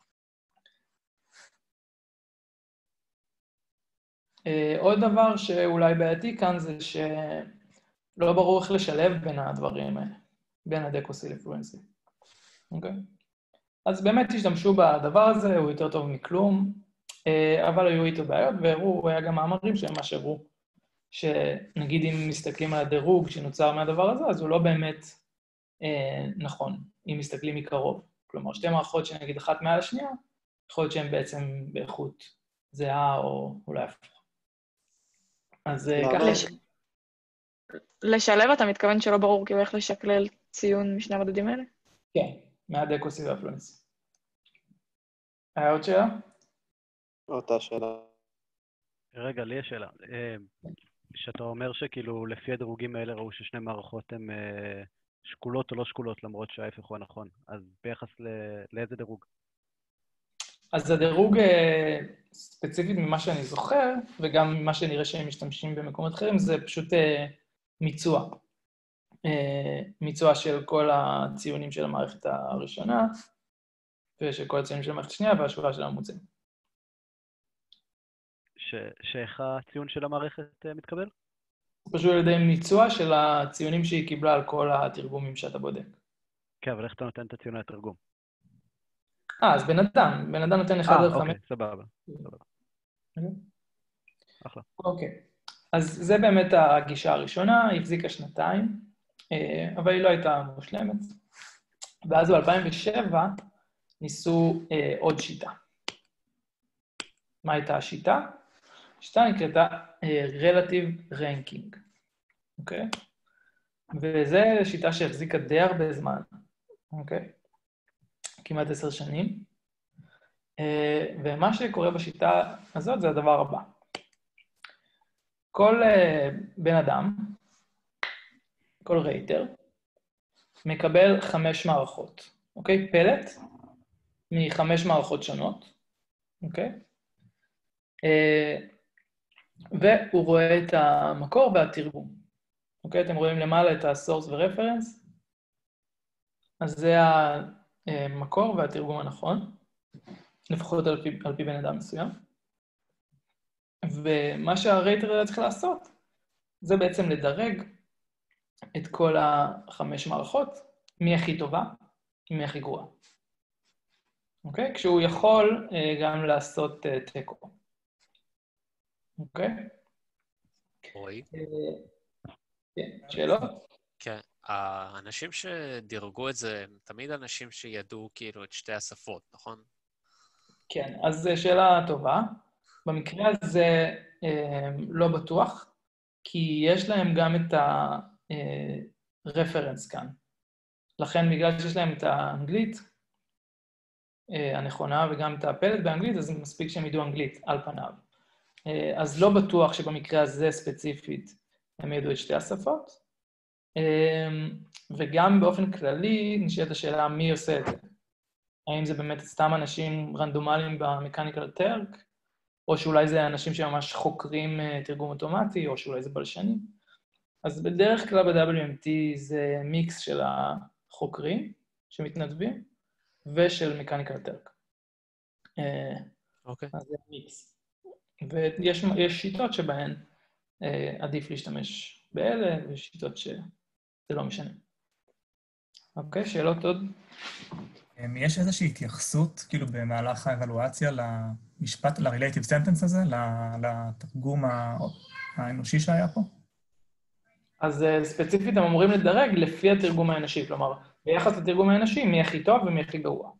[SPEAKER 1] עוד דבר שאולי בעייתי כאן זה שלא ברור איך לשלב בין הדברים האלה, בין adequacy לפלואנסי. אוקיי? אז באמת השתמשו בדבר הזה, הוא יותר טוב מכלום, אבל היו איתו בעיות, והראו, היה גם מאמרים שממש הראו, שנגיד אם מסתכלים על הדירוג שנוצר מהדבר הזה, אז הוא לא באמת אה, נכון, אם מסתכלים מקרוב. כלומר, שתי מערכות שנגיד אחת מעל השנייה, יכול להיות שהן בעצם באיכות זהה או אולי הפוך. אז ככה... לש...
[SPEAKER 7] לשלב, אתה מתכוון שלא ברור כאילו איך לשקלל ציון משני המדדים האלה?
[SPEAKER 1] כן, מהאדקוסי והפלואנסי. היה עוד שאלה?
[SPEAKER 5] אותה שאלה.
[SPEAKER 11] רגע, לי יש שאלה. שאתה אומר שכאילו לפי הדירוגים האלה ראו ששני מערכות הן שקולות או לא שקולות, למרות שההפך הוא הנכון. אז ביחס לאיזה דירוג?
[SPEAKER 1] אז הדירוג ספציפית ממה שאני זוכר, וגם ממה שנראה שהם משתמשים במקומות אחרים, זה פשוט מיצוע. מיצוע של כל הציונים של המערכת הראשונה, ושל כל הציונים של המערכת השנייה, והשורה של הממוצעים.
[SPEAKER 11] שאיך הציון של המערכת מתקבל?
[SPEAKER 1] פשוט על ידי מיצוע של הציונים שהיא קיבלה על כל התרגומים שאתה בודק.
[SPEAKER 11] כן, אבל איך אתה נותן את הציון לתרגום?
[SPEAKER 1] אה, אז בן אדם, בן אדם נותן אחד עד חמש.
[SPEAKER 11] אה, אוקיי, סבבה. אחלה.
[SPEAKER 1] אוקיי, אז זה באמת הגישה הראשונה, היא החזיקה שנתיים, אבל היא לא הייתה מושלמת. ואז ב-אלפיים ושבע ניסו עוד שיטה. מה הייתה השיטה? השיטה נקראתה Relative Ranking, אוקיי? וזו שיטה שהחזיקה די הרבה זמן, אוקיי? כמעט עשר שנים. ומה שקורה בשיטה הזאת זה הדבר הבא. כל בן אדם, כל רייטר, מקבל חמש מערכות, אוקיי? פלט מחמש מערכות שונות, אוקיי? והוא רואה את המקור והתרגום. אוקיי? אתם רואים למעלה את ה-source ו-reference, אז זה המקור והתרגום הנכון, לפחות על פי, על פי בן אדם מסוים. ומה שהרייטר היה צריך לעשות, זה בעצם לדרג את כל החמש מערכות, מי הכי טובה, מי הכי גרועה. אוקיי? כשהוא יכול גם לעשות טקו. אוקיי?
[SPEAKER 4] רועי?
[SPEAKER 1] כן, שאלות?
[SPEAKER 4] כן, האנשים שדירגו את זה, הם תמיד אנשים שידעו כאילו את שתי השפות, נכון?
[SPEAKER 1] כן, אז זו שאלה טובה. במקרה הזה לא בטוח, כי יש להם גם את הרפרנס כאן. לכן, בגלל שיש להם את האנגלית הנכונה וגם את הפלט באנגלית, אז מספיק שהם ידעו אנגלית על פניו. אז לא בטוח שבמקרה הזה ספציפית הם ידעו את שתי השפות, וגם באופן כללי נשאלת השאלה מי עושה את זה. האם זה באמת סתם אנשים רנדומליים במקניקל טרק, או שאולי זה אנשים שממש חוקרים תרגום אוטומטי, או שאולי זה בלשנים. אז בדרך כלל ב-דאבליו אם טי זה מיקס של החוקרים שמתנדבים, ושל מקניקל טרק.
[SPEAKER 4] אוקיי.
[SPEAKER 1] אז זה מיקס. ויש יש שיטות שבהן אה, עדיף להשתמש באלה, ושיטות שזה לא משנה. אוקיי, שאלות עוד?
[SPEAKER 8] יש איזושהי התייחסות, כאילו, במהלך האבלואציה למשפט, ל-relative sentence הזה, לתרגום האנושי שהיה פה?
[SPEAKER 1] אז ספציפית הם אמורים לדרג לפי התרגום האנושי, כלומר, ביחס לתרגום האנושי, מי הכי טוב ומי הכי גרוע.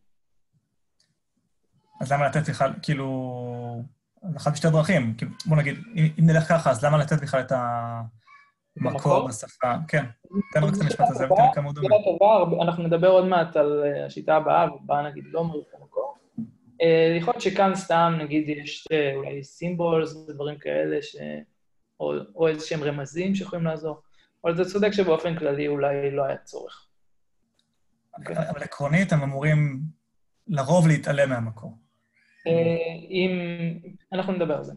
[SPEAKER 8] אז למה לתת בכלל, כאילו, אחת בשתי דרכים, כאילו, בוא נגיד, אם נלך ככה, אז למה לתת בכלל את המקור בשפה? כן, תן רק את המשפט הזה ותראה כמה הוא דומה.
[SPEAKER 1] אנחנו נדבר עוד מעט על השיטה הבאה, ובה נגיד לא אומרים את המקור. יכול להיות שכאן סתם, נגיד, יש אולי סימבולס ודברים כאלה, או איזשהם רמזים שיכולים לעזור, אבל זה צודק שבאופן כללי אולי לא היה צורך.
[SPEAKER 8] אבל עקרונית הם אמורים לרוב להתעלם מהמקור.
[SPEAKER 1] אם... אנחנו נדבר על זה.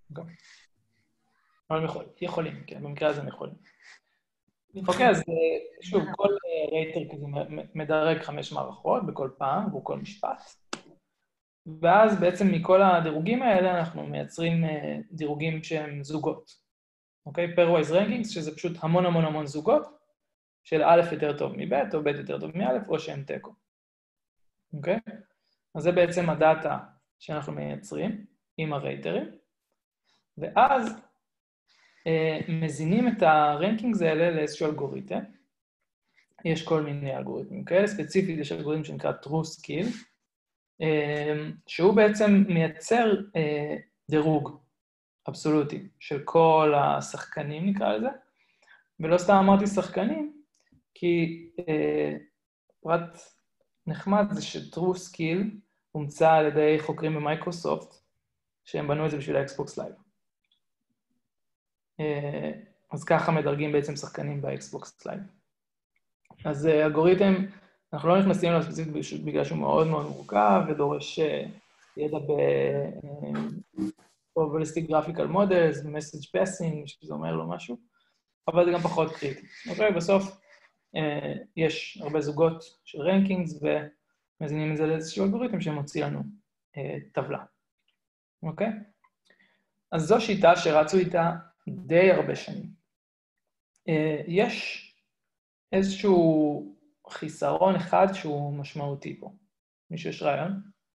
[SPEAKER 1] אבל הם יכולים, כן, במקרה הזה הם יכולים. אוקיי, אז שוב, כל רייטר כזה מדרג חמש מערכות בכל פעם, עבור כל משפט. ואז בעצם מכל הדירוגים האלה אנחנו מייצרים דירוגים שהם זוגות. אוקיי? pairwise rankings, שזה פשוט המון המון המון זוגות, של א' יותר טוב מב' או ב' יותר טוב מא' או שהם טקו. אוקיי? אז זה בעצם הדאטה שאנחנו מייצרים עם הרייטרים, ואז אה, מזינים את הרנקינגס האלה לאיזשהו אלגוריתם. יש כל מיני אלגוריתמים כאלה, ספציפית יש אלגוריתם שנקרא true skill, אה, שהוא בעצם מייצר אה, דירוג אבסולוטי של כל השחקנים, נקרא לזה, ולא סתם אמרתי שחקנים, כי אה, פרט נחמד זה ש-true skill הומצא על ידי חוקרים במייקרוסופט, שהם בנו את זה בשביל האקסבוקס לייב. אז ככה מדרגים בעצם שחקנים באקסבוקס לייב. אז אלגוריתם, אנחנו לא נכנסים אליו ספציפית בגלל שהוא מאוד מאוד מורכב, ודורש ידע ב-probabilistic graphical models, message passing, שזה אומר לו משהו, אבל זה גם פחות קריטי. אוקיי, בסוף יש הרבה זוגות של רנקינגס, ומזינים את זה לאיזשהו אלגוריתם שמוציא לנו טבלה. אוקיי? אז זו שיטה שרצו איתה די הרבה שנים. יש איזשהו חיסרון אחד שהוא משמעותי פה. מישהו יש רעיון?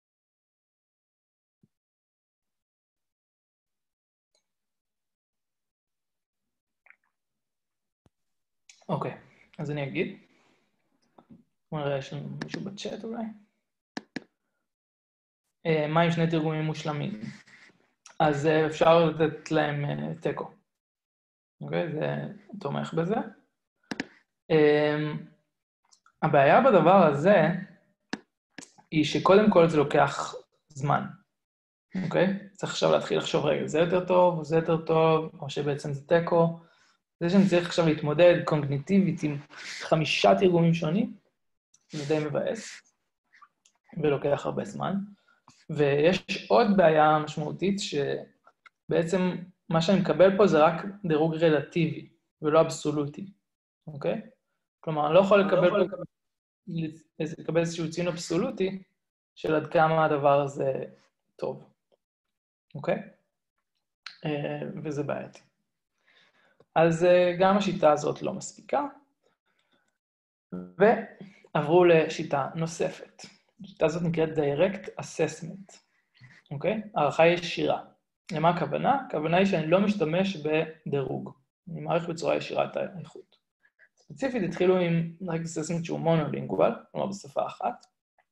[SPEAKER 1] אוקיי, אז אני אגיד. בוא נראה, יש לנו מישהו בצ'אט אולי. מה עם שני תרגומים מושלמים? אז אפשר לתת להם טקו. אוקיי, זה תומך בזה. הבעיה בדבר הזה היא שקודם כל זה לוקח זמן. אוקיי? צריך עכשיו להתחיל לחשוב, רגע, זה יותר טוב, או זה יותר טוב, או שבעצם זה טקו. זה שאני צריך עכשיו להתמודד קוגניטיבית עם חמישה תרגומים שונים, זה די מבאס. ולוקח הרבה זמן. ויש עוד בעיה משמעותית שבעצם מה שאני מקבל פה זה רק דירוג רלטיבי ולא אבסולוטי, אוקיי? כלומר, אני לא יכול לקבל, לא לקבל... לקבל איזשהו ציון אבסולוטי של עד כמה הדבר הזה טוב, אוקיי? וזה בעייתי. אז גם השיטה הזאת לא מספיקה, ועברו לשיטה נוספת. השיטה הזאת נקראת Direct Assessment, אוקיי? הערכה ישירה. למה הכוונה? הכוונה היא שאני לא משתמש בדירוג. אני מעריך בצורה ישירה את האיכות. ספציפית התחילו עם Direct Assessment שהוא מונולינגואל, כלומר בשפה אחת,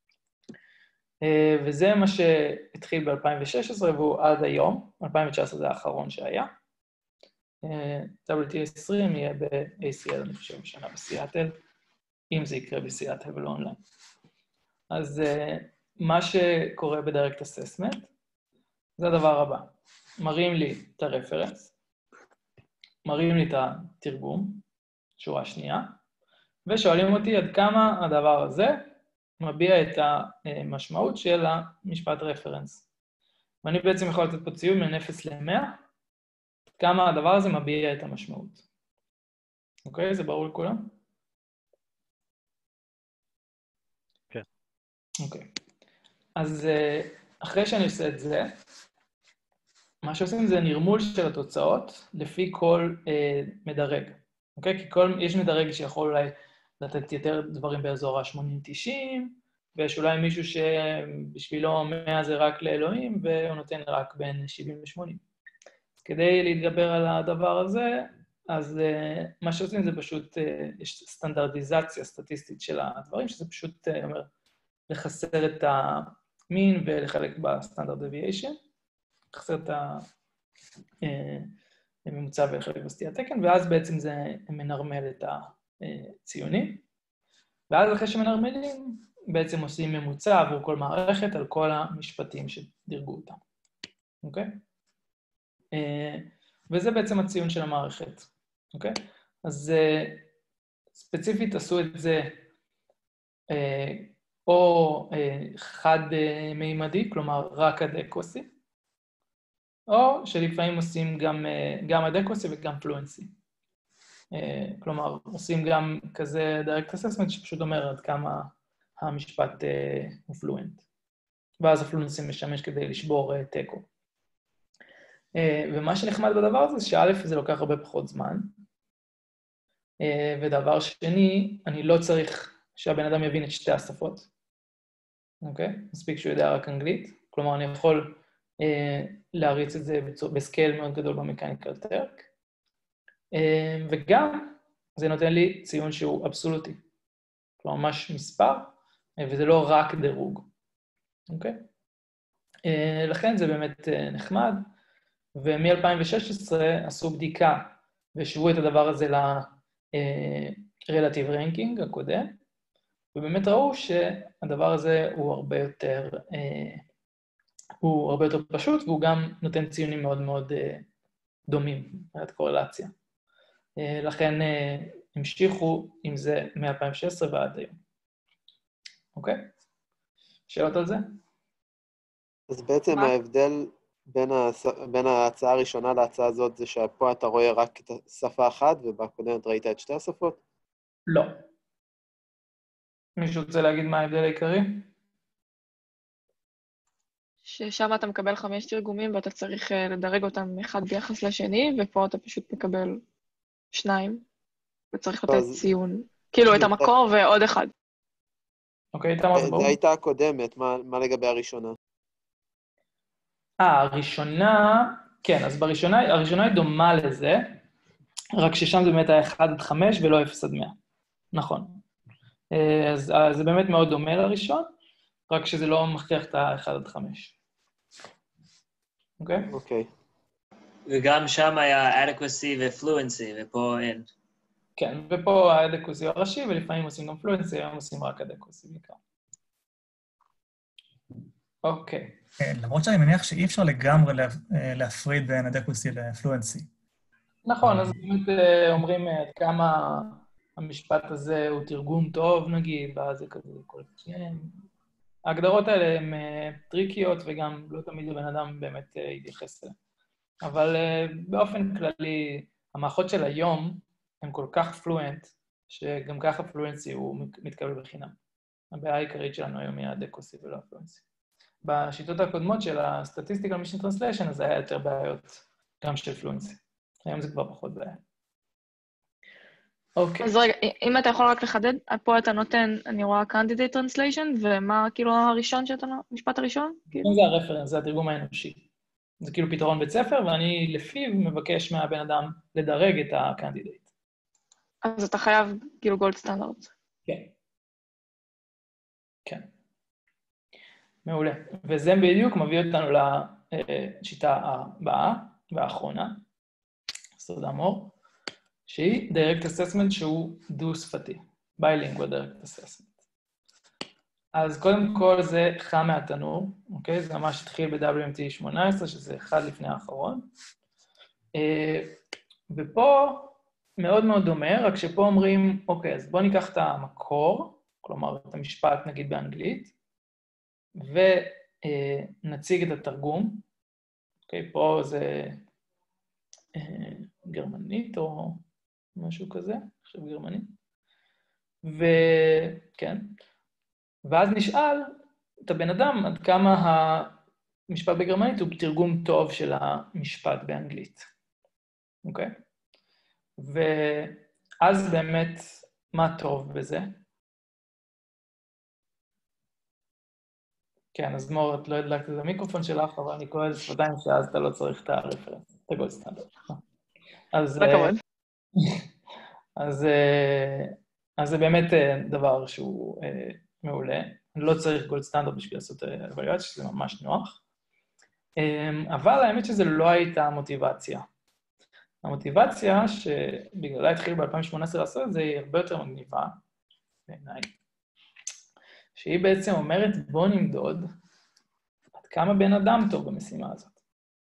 [SPEAKER 1] וזה מה שהתחיל ב-אלפיים ושש עשרה והוא עד היום, אלפיים תשע עשרה זה האחרון שהיה. דאבליו טי עשרים יהיה ב-איי סי אל, אני חושב, בשנה בסיאטל, אם זה יקרה בסיאטל ולא אונליין. אז מה שקורה ב-Direct Assessment, זה הדבר הבא. מראים לי את הרפרנס, מראים לי את התרגום, שורה שנייה, ושואלים אותי עד כמה הדבר הזה מביע את המשמעות של המשפט רפרנס. ואני בעצם יכול לתת פה ציון בין אפס ל-מאה, כמה הדבר הזה מביע את המשמעות. אוקיי? זה ברור לכולם?
[SPEAKER 11] כן.
[SPEAKER 1] אוקיי. אז אחרי שאני עושה את זה, מה שעושים זה נרמול של התוצאות לפי כל אה, מדרג. אוקיי? כי כל, יש מדרג שיכול אולי לתת יותר דברים באזור ה-שמונים תשעים, ויש אולי מישהו שבשבילו מאה זה רק לאלוהים, והוא נותן רק בין שבעים ל-שמונים. כדי להתגבר על הדבר הזה, אז uh, מה שעושים זה פשוט, uh, יש סטנדרטיזציה סטטיסטית של הדברים, שזה פשוט uh, אומר לחסר את המין ולחלק בסטנדרט דוויאשן, לחסר את הממוצע ולחלק בסטיית תקן, ואז בעצם זה מנרמל את הציונים. ואז אחרי שמנרמלים, בעצם עושים ממוצע עבור כל מערכת על כל המשפטים שדירגו אותם. אוקיי? וזה בעצם הציון של המערכת, אוקיי? אז ספציפית עשו את זה או חד-מימדי, כלומר רק אדקווסי, או שלפעמים עושים גם, גם אדקווסי וגם פלואנסי. כלומר, עושים גם כזה direct assessment שפשוט אומר עד כמה המשפט הוא פלואנט. ואז הפלואנסי משמש כדי לשבור טקו. ומה שנחמד בדבר הזה, זה שא' זה לוקח הרבה פחות זמן, ודבר שני, אני לא צריך שהבן אדם יבין את שתי השפות, אוקיי? מספיק שהוא יודע רק אנגלית, כלומר אני יכול להריץ את זה בסקייל מאוד גדול במקניקל טרק, וגם זה נותן לי ציון שהוא אבסולוטי, כלומר ממש מספר, וזה לא רק דירוג, אוקיי? לכן זה באמת נחמד, ומ-אלפיים ושש עשרה עשו בדיקה ושוו את הדבר הזה ל-Relative Ranking הקודם, ובאמת ראו שהדבר הזה הוא הרבה יותר, הוא הרבה יותר פשוט, והוא גם נותן ציונים מאוד מאוד דומים, מבחינת קורלציה. לכן המשיכו עם זה מ-אלפיים ושש עשרה ועד היום. אוקיי? שאלות על זה?
[SPEAKER 5] אז בעצם ההבדל בין, הס... בין ההצעה הראשונה להצעה הזאת זה שפה אתה רואה רק את השפה אחת, ובקודמת ראית את שתי השפות?
[SPEAKER 1] לא. מישהו רוצה להגיד מה ההבדל העיקרי?
[SPEAKER 7] ששם אתה מקבל חמש תרגומים ואתה צריך לדרג אותם אחד ביחס לשני, ופה אתה פשוט מקבל שניים, וצריך לתת אז... ציון. כאילו את המקור ועוד אחד.
[SPEAKER 1] אוקיי, תמר, זה ברור.
[SPEAKER 5] זה הייתה הקודמת, מה, מה לגבי הראשונה?
[SPEAKER 1] אה, הראשונה, כן, אז בראשונה, הראשונה היא דומה לזה, רק ששם זה באמת היה אחד עד חמש ולא אפס עד מאה. נכון. אז, אז זה באמת מאוד דומה לראשון, רק שזה לא מכריח את ה-אחד עד חמש. אוקיי?
[SPEAKER 5] אוקיי.
[SPEAKER 9] וגם שם היה adequacy ו-fluency, ופה אין.
[SPEAKER 1] כן, ופה ה-adequacy הראשי, ולפעמים עושים גם fluency, היום עושים רק adequacy בעיקר. אוקיי.
[SPEAKER 8] למרות שאני מניח שאי אפשר לגמרי להפריד בין adequacy ל-fluency.
[SPEAKER 1] נכון, אז באמת אומרים עד כמה המשפט הזה הוא תרגום טוב, נגיד, ואז זה כזה כל כן. ההגדרות האלה הן טריקיות, וגם לא תמיד הבן אדם באמת יתייחס אליהן. אבל באופן כללי, המערכות של היום הן כל כך פלואנט, שגם ככה פלואנסי הוא מתקבל בחינם. הבעיה העיקרית שלנו היום היא הדקוסי ולא הפלואנסי. בשיטות הקודמות של ה-Statistical Machine Translation, אז היה יותר בעיות גם של פלואנסי. היום זה כבר פחות בעיה. אוקיי.
[SPEAKER 7] אז רגע, אם אתה יכול רק לחדד, פה אתה נותן, אני רואה Candidate Translation, ומה כאילו הראשון שאתה, המשפט הראשון?
[SPEAKER 1] זה הרפרנס, זה התרגום האנושי. זה כאילו פתרון בית ספר, ואני לפיו מבקש מהבן אדם לדרג את ה-Candidate.
[SPEAKER 7] אז אתה חייב כאילו גולד סטנדרט.
[SPEAKER 1] כן. כן. מעולה. וזה בדיוק מביא אותנו לשיטה הבאה והאחרונה, סודה מור, שהיא Direct Assessment שהוא דו-שפתי, Bilingual Direct Assessment. אז קודם כל זה חם מהתנור, אוקיי? זה ממש התחיל ב-דאבליו אם טי שמונה עשרה, שזה אחד לפני האחרון. ופה מאוד מאוד דומה, רק שפה אומרים, אוקיי, אז בואו ניקח את המקור, כלומר את המשפט נגיד באנגלית, ונציג את התרגום. אוקיי, פה זה גרמנית או משהו כזה, עכשיו גרמנית. וכן, ואז נשאל את הבן אדם עד כמה המשפט בגרמנית הוא תרגום טוב של המשפט באנגלית. אוקיי? ואז באמת, מה טוב בזה? כן, אז מור, את לא הדלקת את המיקרופון שלך, אבל אני קורא את שפתיים שאז אתה לא צריך את הרפרנס, את הגולד סטנדרט. אז...
[SPEAKER 7] בכבוד.
[SPEAKER 1] אז, אז זה באמת דבר שהוא מעולה. אני לא צריך גולד סטנדרט בשביל לעשות אבליואציה, שזה ממש נוח. אבל האמת שזה לא הייתה המוטיבציה. המוטיבציה שבגללה התחיל ב-אלפיים שמונה עשרה לעשות את זה, היא הרבה יותר מגניבה, בעיניי. שהיא בעצם אומרת, בוא נמדוד עד כמה בן אדם טוב במשימה הזאת.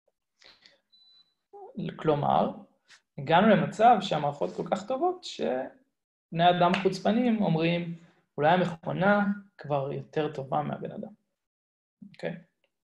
[SPEAKER 1] כלומר, הגענו למצב שהמערכות כל כך טובות, שבני אדם חוצפנים אומרים, אולי המכונה כבר יותר טובה מהבן אדם. אוקיי?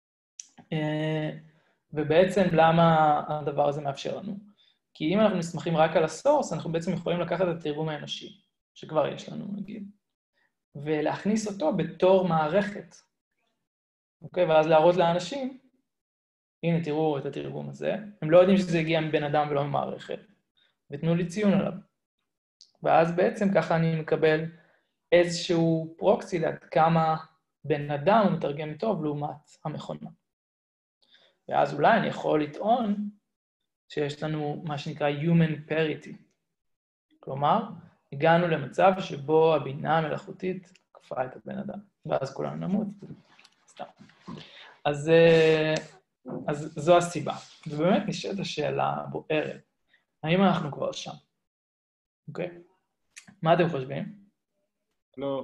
[SPEAKER 1] ובעצם למה הדבר הזה מאפשר לנו? כי אם אנחנו נסמכים רק על הסורס, אנחנו בעצם יכולים לקחת את התרגום האנושי, שכבר יש לנו, נגיד, ולהכניס אותו בתור מערכת. אוקיי? ואז להראות לאנשים, הנה, תראו את התרגום הזה, הם לא יודעים שזה הגיע מבן אדם ולא ממערכת, ותנו לי ציון עליו. ואז בעצם ככה אני מקבל איזשהו פרוקסי לעד כמה בן אדם הוא מתרגם טוב לעומת המכונה. ואז אולי אני יכול לטעון שיש לנו מה שנקרא Human Parity. כלומר, הגענו למצב שבו הבינה המלאכותית כפה את הבן אדם, ואז כולנו נמות. סתם. אז, אז זו הסיבה. ובאמת נשאלת השאלה בוערת, האם אנחנו כבר שם? אוקיי? מה אתם חושבים?
[SPEAKER 3] לא.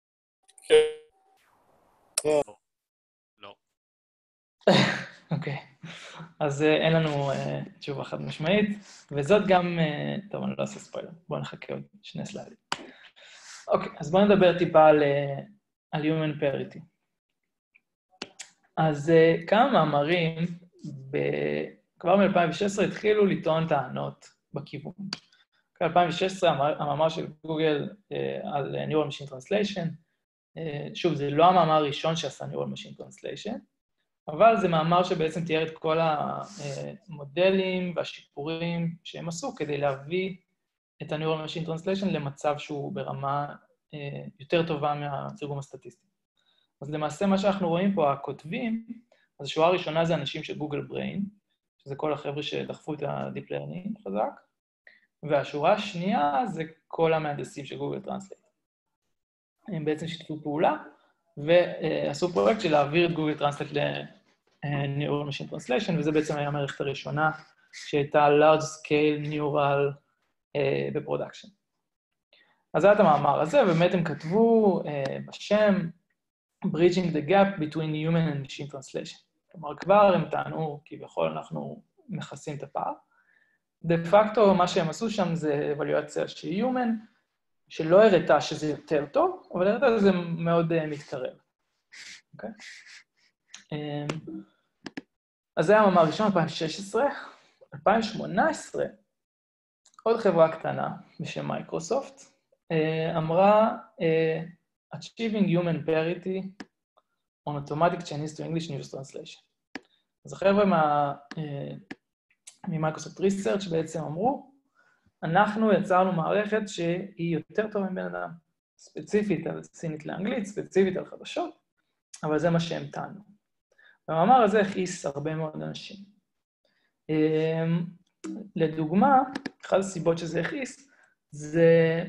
[SPEAKER 5] כן.
[SPEAKER 4] לא.
[SPEAKER 1] אוקיי. אז אין לנו תשובה חד משמעית, וזאת גם... טוב, אני לא אעשה ספוילר. בואו נחכה עוד שני סליידים. אוקיי, אז בואו נדבר טיפה על, על Human Parity. אז כמה מאמרים, ב... כבר מ-אלפיים ושש עשרה התחילו לטעון טענות בכיוון. ב-אלפיים ושש עשרה המאמר של גוגל על Neural Machine Translation, שוב, זה לא המאמר הראשון שעשה Neural Machine Translation, אבל זה מאמר שבעצם תיאר את כל המודלים והשיפורים שהם עשו כדי להביא את ה-Neural Machine Translation למצב שהוא ברמה יותר טובה מהתרגום הסטטיסטי. אז למעשה מה שאנחנו רואים פה, הכותבים, אז השורה הראשונה זה אנשים של גוגל בריין, שזה כל החבר'ה שדחפו את ה-Deep Learning חזק, והשורה השנייה זה כל המהנדסים של גוגל טרנסלייט. הם בעצם שיתפו פעולה, ועשו פרויקט של להעביר את גוגל טרנסלייט ל-Neural Machine Translation, וזה בעצם היה המערכת הראשונה שהייתה large scale neural בפרודקשן. אז זה היה את המאמר הזה, ובאמת הם כתבו בשם Bridging the gap between human and machine translation. כלומר, כבר הם טענו, כביכול אנחנו מכסים את הפער. דה פקטו, מה שהם עשו שם זה אבליואציה שהיא Human, שלא הראתה שזה יותר טוב, אבל הראתה שזה מאוד uh, מתקרב. אוקיי? אז זה היה המאמר הראשון, אלפיים ושש עשרה. אלפיים שמונה עשרה, עוד חברה קטנה בשם מייקרוסופט, אמרה Achieving Human Parity on Automatic Chinese to English News Translation. אז החבר'ה מה, ממייקרוסופט ריסרצ' בעצם אמרו, אנחנו יצרנו מערכת שהיא יותר טובה מבן אדם, ספציפית על סינית לאנגלית, ספציפית על חדשות, אבל זה מה שהם טענו. והמאמר הזה הכעיס הרבה מאוד אנשים. לדוגמה, אחת הסיבות שזה הכעיס, זה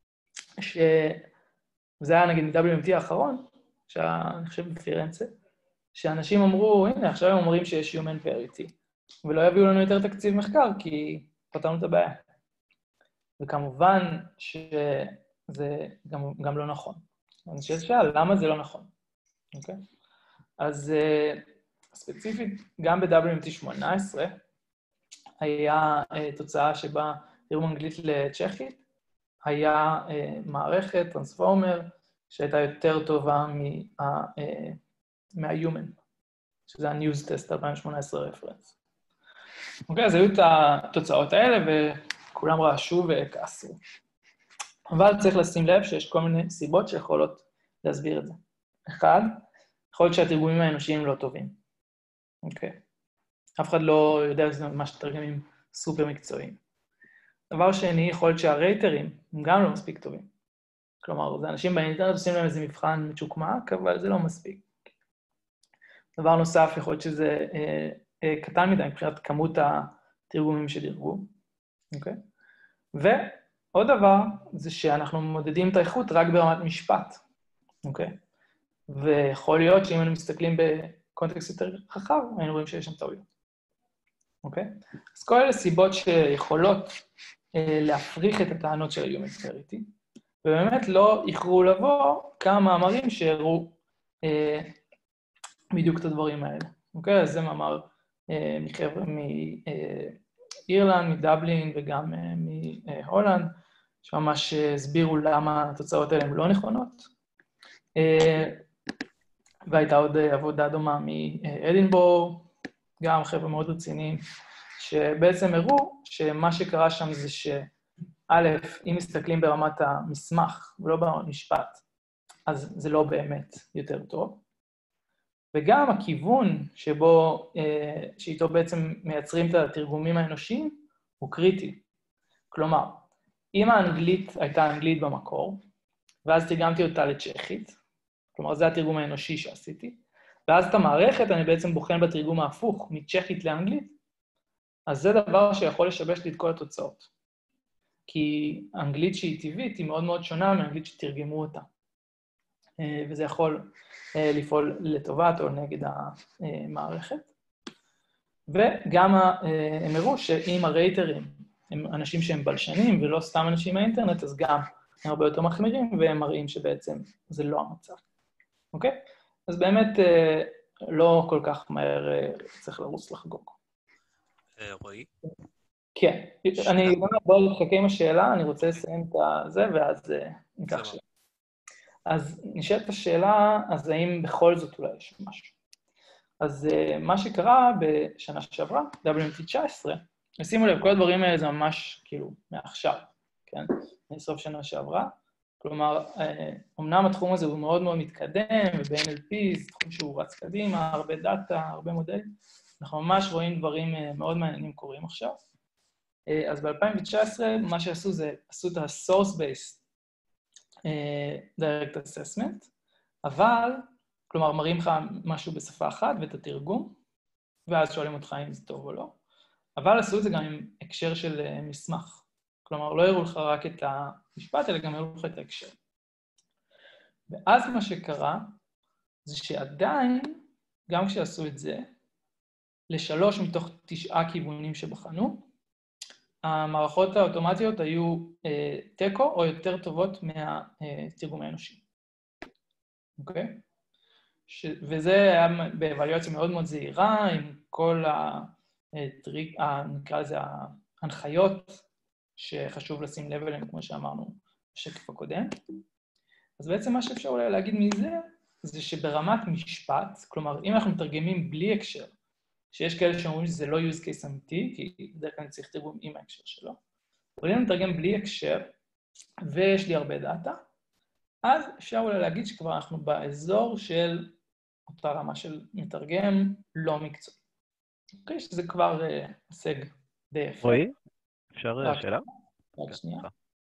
[SPEAKER 1] שזה היה נגיד ב-דאבליו אם טי האחרון, שאני חושב בפירנצה, שאנשים אמרו, הנה, עכשיו הם אומרים שיש Human Parity, ולא יביאו לנו יותר תקציב מחקר, כי פתרנו את הבעיה. וכמובן שזה גם, גם לא נכון. אני חושב שאלה, למה זה לא נכון? אוקיי? אז ספציפית, גם ב-דאבליו אם טי שמונה עשרה, היה תוצאה שבה תרגום אנגלית לצ'כית, היה מערכת, טרנספורמר, שהייתה יותר טובה מה-Human, שזה ה-News Test אלפיים שמונה עשרה רפרנס. אוקיי, אז היו את התוצאות האלה, וכולם רעשו וכעסו. אבל צריך לשים לב שיש כל מיני סיבות שיכולות להסביר את זה. אחד, יכול להיות שהתרגומים האנושיים לא טובים. אוקיי. אף אחד לא יודע שזה ממש תרגמים סופר מקצועיים. דבר שני, יכול להיות שהרייטרים הם גם לא מספיק טובים. כלומר, זה אנשים באינטרנט עושים להם איזה מבחן מצ'וקמק, אבל זה לא מספיק. דבר נוסף, יכול להיות שזה אה, אה, קטן מדי מבחינת כמות התרגומים שדירגו. אוקיי? ועוד דבר, זה שאנחנו מודדים את האיכות רק ברמת משפט. אוקיי? ויכול להיות שאם אנחנו מסתכלים בקונטקסט יותר רחב, היינו רואים שיש שם טעויות. אוקיי? אז כל אלה סיבות שיכולות אה, להפריך את הטענות של ה-Human Parity, ובאמת לא יכרו לבוא כמה מאמרים שהראו אה, בדיוק את הדברים האלה. אוקיי? אז זה מאמר אה, מחבר'ה מאירלנד, מדבלין וגם אה, מהולנד, שממש הסבירו למה התוצאות האלה הן לא נכונות. אה, והייתה עוד עבודה דומה מאדינבורו, גם חבר'ה מאוד רציניים, שבעצם הראו שמה שקרה שם זה שא', אם מסתכלים ברמת המסמך ולא ברמת משפט, אז זה לא באמת יותר טוב. וגם הכיוון שבו, שאיתו בעצם מייצרים את התרגומים האנושיים, הוא קריטי. כלומר, אם האנגלית הייתה אנגלית במקור, ואז תרגמתי אותה לצ'כית, כלומר, זה התרגום האנושי שעשיתי, ואז את המערכת אני בעצם בוחן בתרגום ההפוך, מצ'כית לאנגלית, אז זה דבר שיכול לשבש לי את כל התוצאות. כי אנגלית שהיא טבעית היא מאוד מאוד שונה מאנגלית שתרגמו אותה. וזה יכול לפעול לטובת או נגד המערכת. וגם הם הראו שאם הרייטרים הם אנשים שהם בלשנים ולא סתם אנשים מהאינטרנט, אז גם הם הרבה יותר מחמירים, והם מראים שבעצם זה לא המצב. אוקיי? אז באמת לא כל כך מהר צריך לרוץ לחגוג.
[SPEAKER 4] רועי?
[SPEAKER 1] כן. אני בואו נחכה עם השאלה, אני רוצה לסיים את זה, ואז ניקח שאלה. אז נשאלת השאלה, אז האם בכל זאת אולי יש משהו? אז מה שקרה בשנה שעברה, דאבליו אם טי תשע עשרה, ושימו לב, כל הדברים האלה זה ממש כאילו מעכשיו, כן? מסוף שנה שעברה. כלומר, אמנם התחום הזה הוא מאוד מאוד מתקדם, וב-אן אל פי זה תחום שהוא רץ קדימה, הרבה דאטה, הרבה מודלים. אנחנו ממש רואים דברים מאוד מעניינים קורים עכשיו. אז ב-אלפיים תשע עשרה, מה שעשו זה, עשו את ה-source-based direct assessment, אבל, כלומר, מראים לך משהו בשפה אחת ואת התרגום, ואז שואלים אותך אם זה טוב או לא, אבל עשו את זה גם עם הקשר של מסמך. כלומר, לא יראו לך רק את המשפט, אלא גם יראו לך את ההקשר. ואז מה שקרה, זה שעדיין, גם כשעשו את זה, לשלוש מתוך תשעה כיוונים שבחנו, המערכות האוטומטיות היו אה, טקו או יותר טובות מהתרגום האנושי. אוקיי? ש... וזה היה באבליואציה מאוד מאוד זהירה, עם כל הטריק, נקרא לזה ההנחיות, שחשוב לשים לב אליהם, כמו שאמרנו בשקף הקודם. אז בעצם מה שאפשר אולי להגיד מזה, זה שברמת משפט, כלומר, אם אנחנו מתרגמים בלי הקשר, שיש כאלה שאומרים שזה לא use case אמיתי, כי בדרך כלל אני צריך תרגום עם ההקשר שלו, אבל אם אני מתרגם בלי הקשר, ויש לי הרבה דאטה, אז אפשר אולי להגיד שכבר אנחנו באזור של אותה רמה של מתרגם לא מקצועי. אוקיי, שזה כבר הישג די יפה.
[SPEAKER 11] רועי, אפשר שאלה?
[SPEAKER 1] רק שנייה.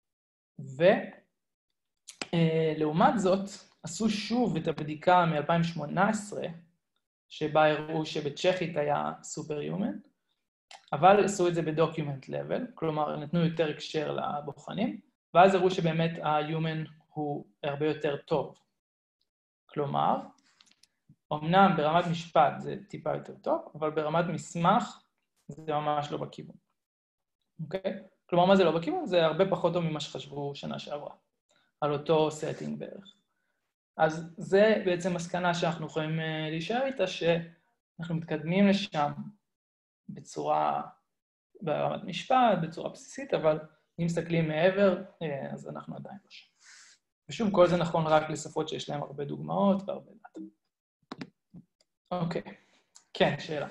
[SPEAKER 1] ולעומת זאת, עשו שוב את הבדיקה מ-אלפיים שמונה עשרה, שבה הראו שבצ'כית היה סופר-יומן, אבל עשו את זה בדוקיומנט לבל, כלומר, נתנו יותר הקשר לבוחנים, ואז הראו שבאמת ה-human הוא הרבה יותר טוב. כלומר, אמנם ברמת משפט זה טיפה יותר טוב, אבל ברמת מסמך זה ממש לא בכיוון. אוקיי? כלומר, מה זה לא בכיוון? זה הרבה פחות טוב ממה שחשבו שנה שעברה, על אותו סטינג בערך. אז זה בעצם מסקנה שאנחנו יכולים להישאר איתה, שאנחנו מתקדמים לשם בצורה, ברמת משפט, בצורה בסיסית, אבל אם מסתכלים מעבר, אז אנחנו עדיין לא שם. ושוב, כל זה נכון רק לשפות שיש להם הרבה דוגמאות והרבה דאטה. אוקיי. כן, שאלה.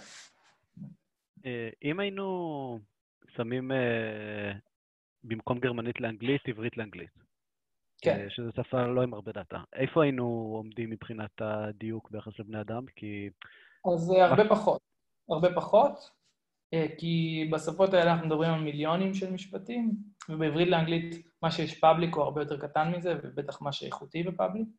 [SPEAKER 11] אם היינו שמים במקום גרמנית לאנגלית, עברית לאנגלית,
[SPEAKER 1] כן.
[SPEAKER 11] שזו שפה לא עם הרבה דאטה, איפה היינו עומדים מבחינת הדיוק ביחס לבני אדם? כי...
[SPEAKER 1] אז הרבה פחות. הרבה פחות, כי בשפות האלה אנחנו מדברים על מיליונים של משפטים, ובעברית לאנגלית מה שיש פאבליק הוא הרבה יותר קטן מזה, ובטח מה שאיכותי בפאבליק.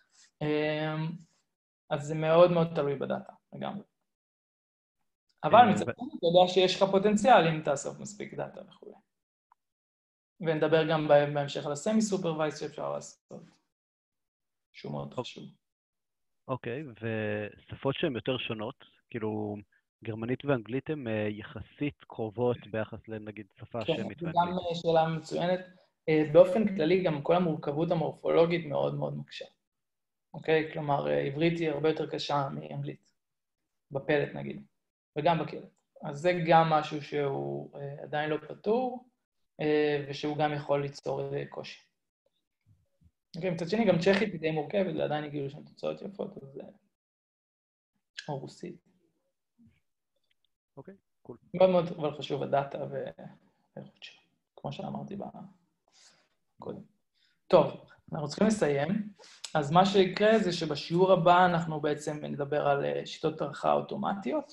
[SPEAKER 1] אז זה מאוד מאוד תלוי בדאטה, לגמרי. אבל מצד שני, אתה יודע שיש לך פוטנציאל אם תאסוף מספיק דאטה וכו'. ונדבר גם בהמשך על הסמי-סופרווייז שאפשר לעשות, שהוא מאוד חשוב.
[SPEAKER 11] אוקיי, ושפות שהן יותר שונות, כאילו גרמנית ואנגלית הן יחסית קרובות ביחס לנגיד שפה שמית ואנגלית.
[SPEAKER 1] גם שאלה מצוינת. באופן כללי גם כל המורכבות המורפולוגית מאוד מאוד מקשה. אוקיי? כלומר, עברית היא הרבה יותר קשה מאנגלית, בפלט נגיד, וגם בקלט. אז זה גם משהו שהוא עדיין לא פתור, ושהוא גם יכול ליצור קושי. אוקיי, מצד שני, גם צ'כית היא די מורכבת, ועדיין הגיעו שם תוצאות יפות, אז זה... או רוסית.
[SPEAKER 11] אוקיי, קול.
[SPEAKER 1] מאוד מאוד אבל חשוב הדאטה ואיכות שלו, כמו שאמרתי קודם. טוב, אנחנו צריכים לסיים. אז מה שיקרה זה שבשיעור הבא אנחנו בעצם נדבר על שיטות ערכה אוטומטיות,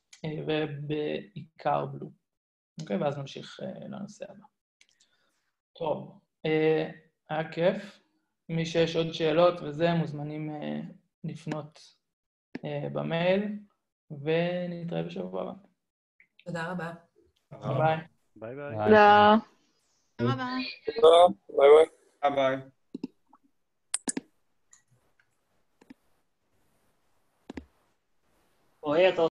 [SPEAKER 1] ובעיקר בלו. אוקיי, ואז נמשיך לנושא הבא. טוב, היה כיף. מי שיש עוד שאלות וזה, מוזמנים לפנות במייל, ונתראה בשבוע הבא.
[SPEAKER 12] תודה רבה.
[SPEAKER 1] ביי.
[SPEAKER 11] ביי ביי.
[SPEAKER 7] תודה.
[SPEAKER 2] תודה רבה.
[SPEAKER 3] ביי ביי.
[SPEAKER 10] ביי.
[SPEAKER 9] רועי, אתה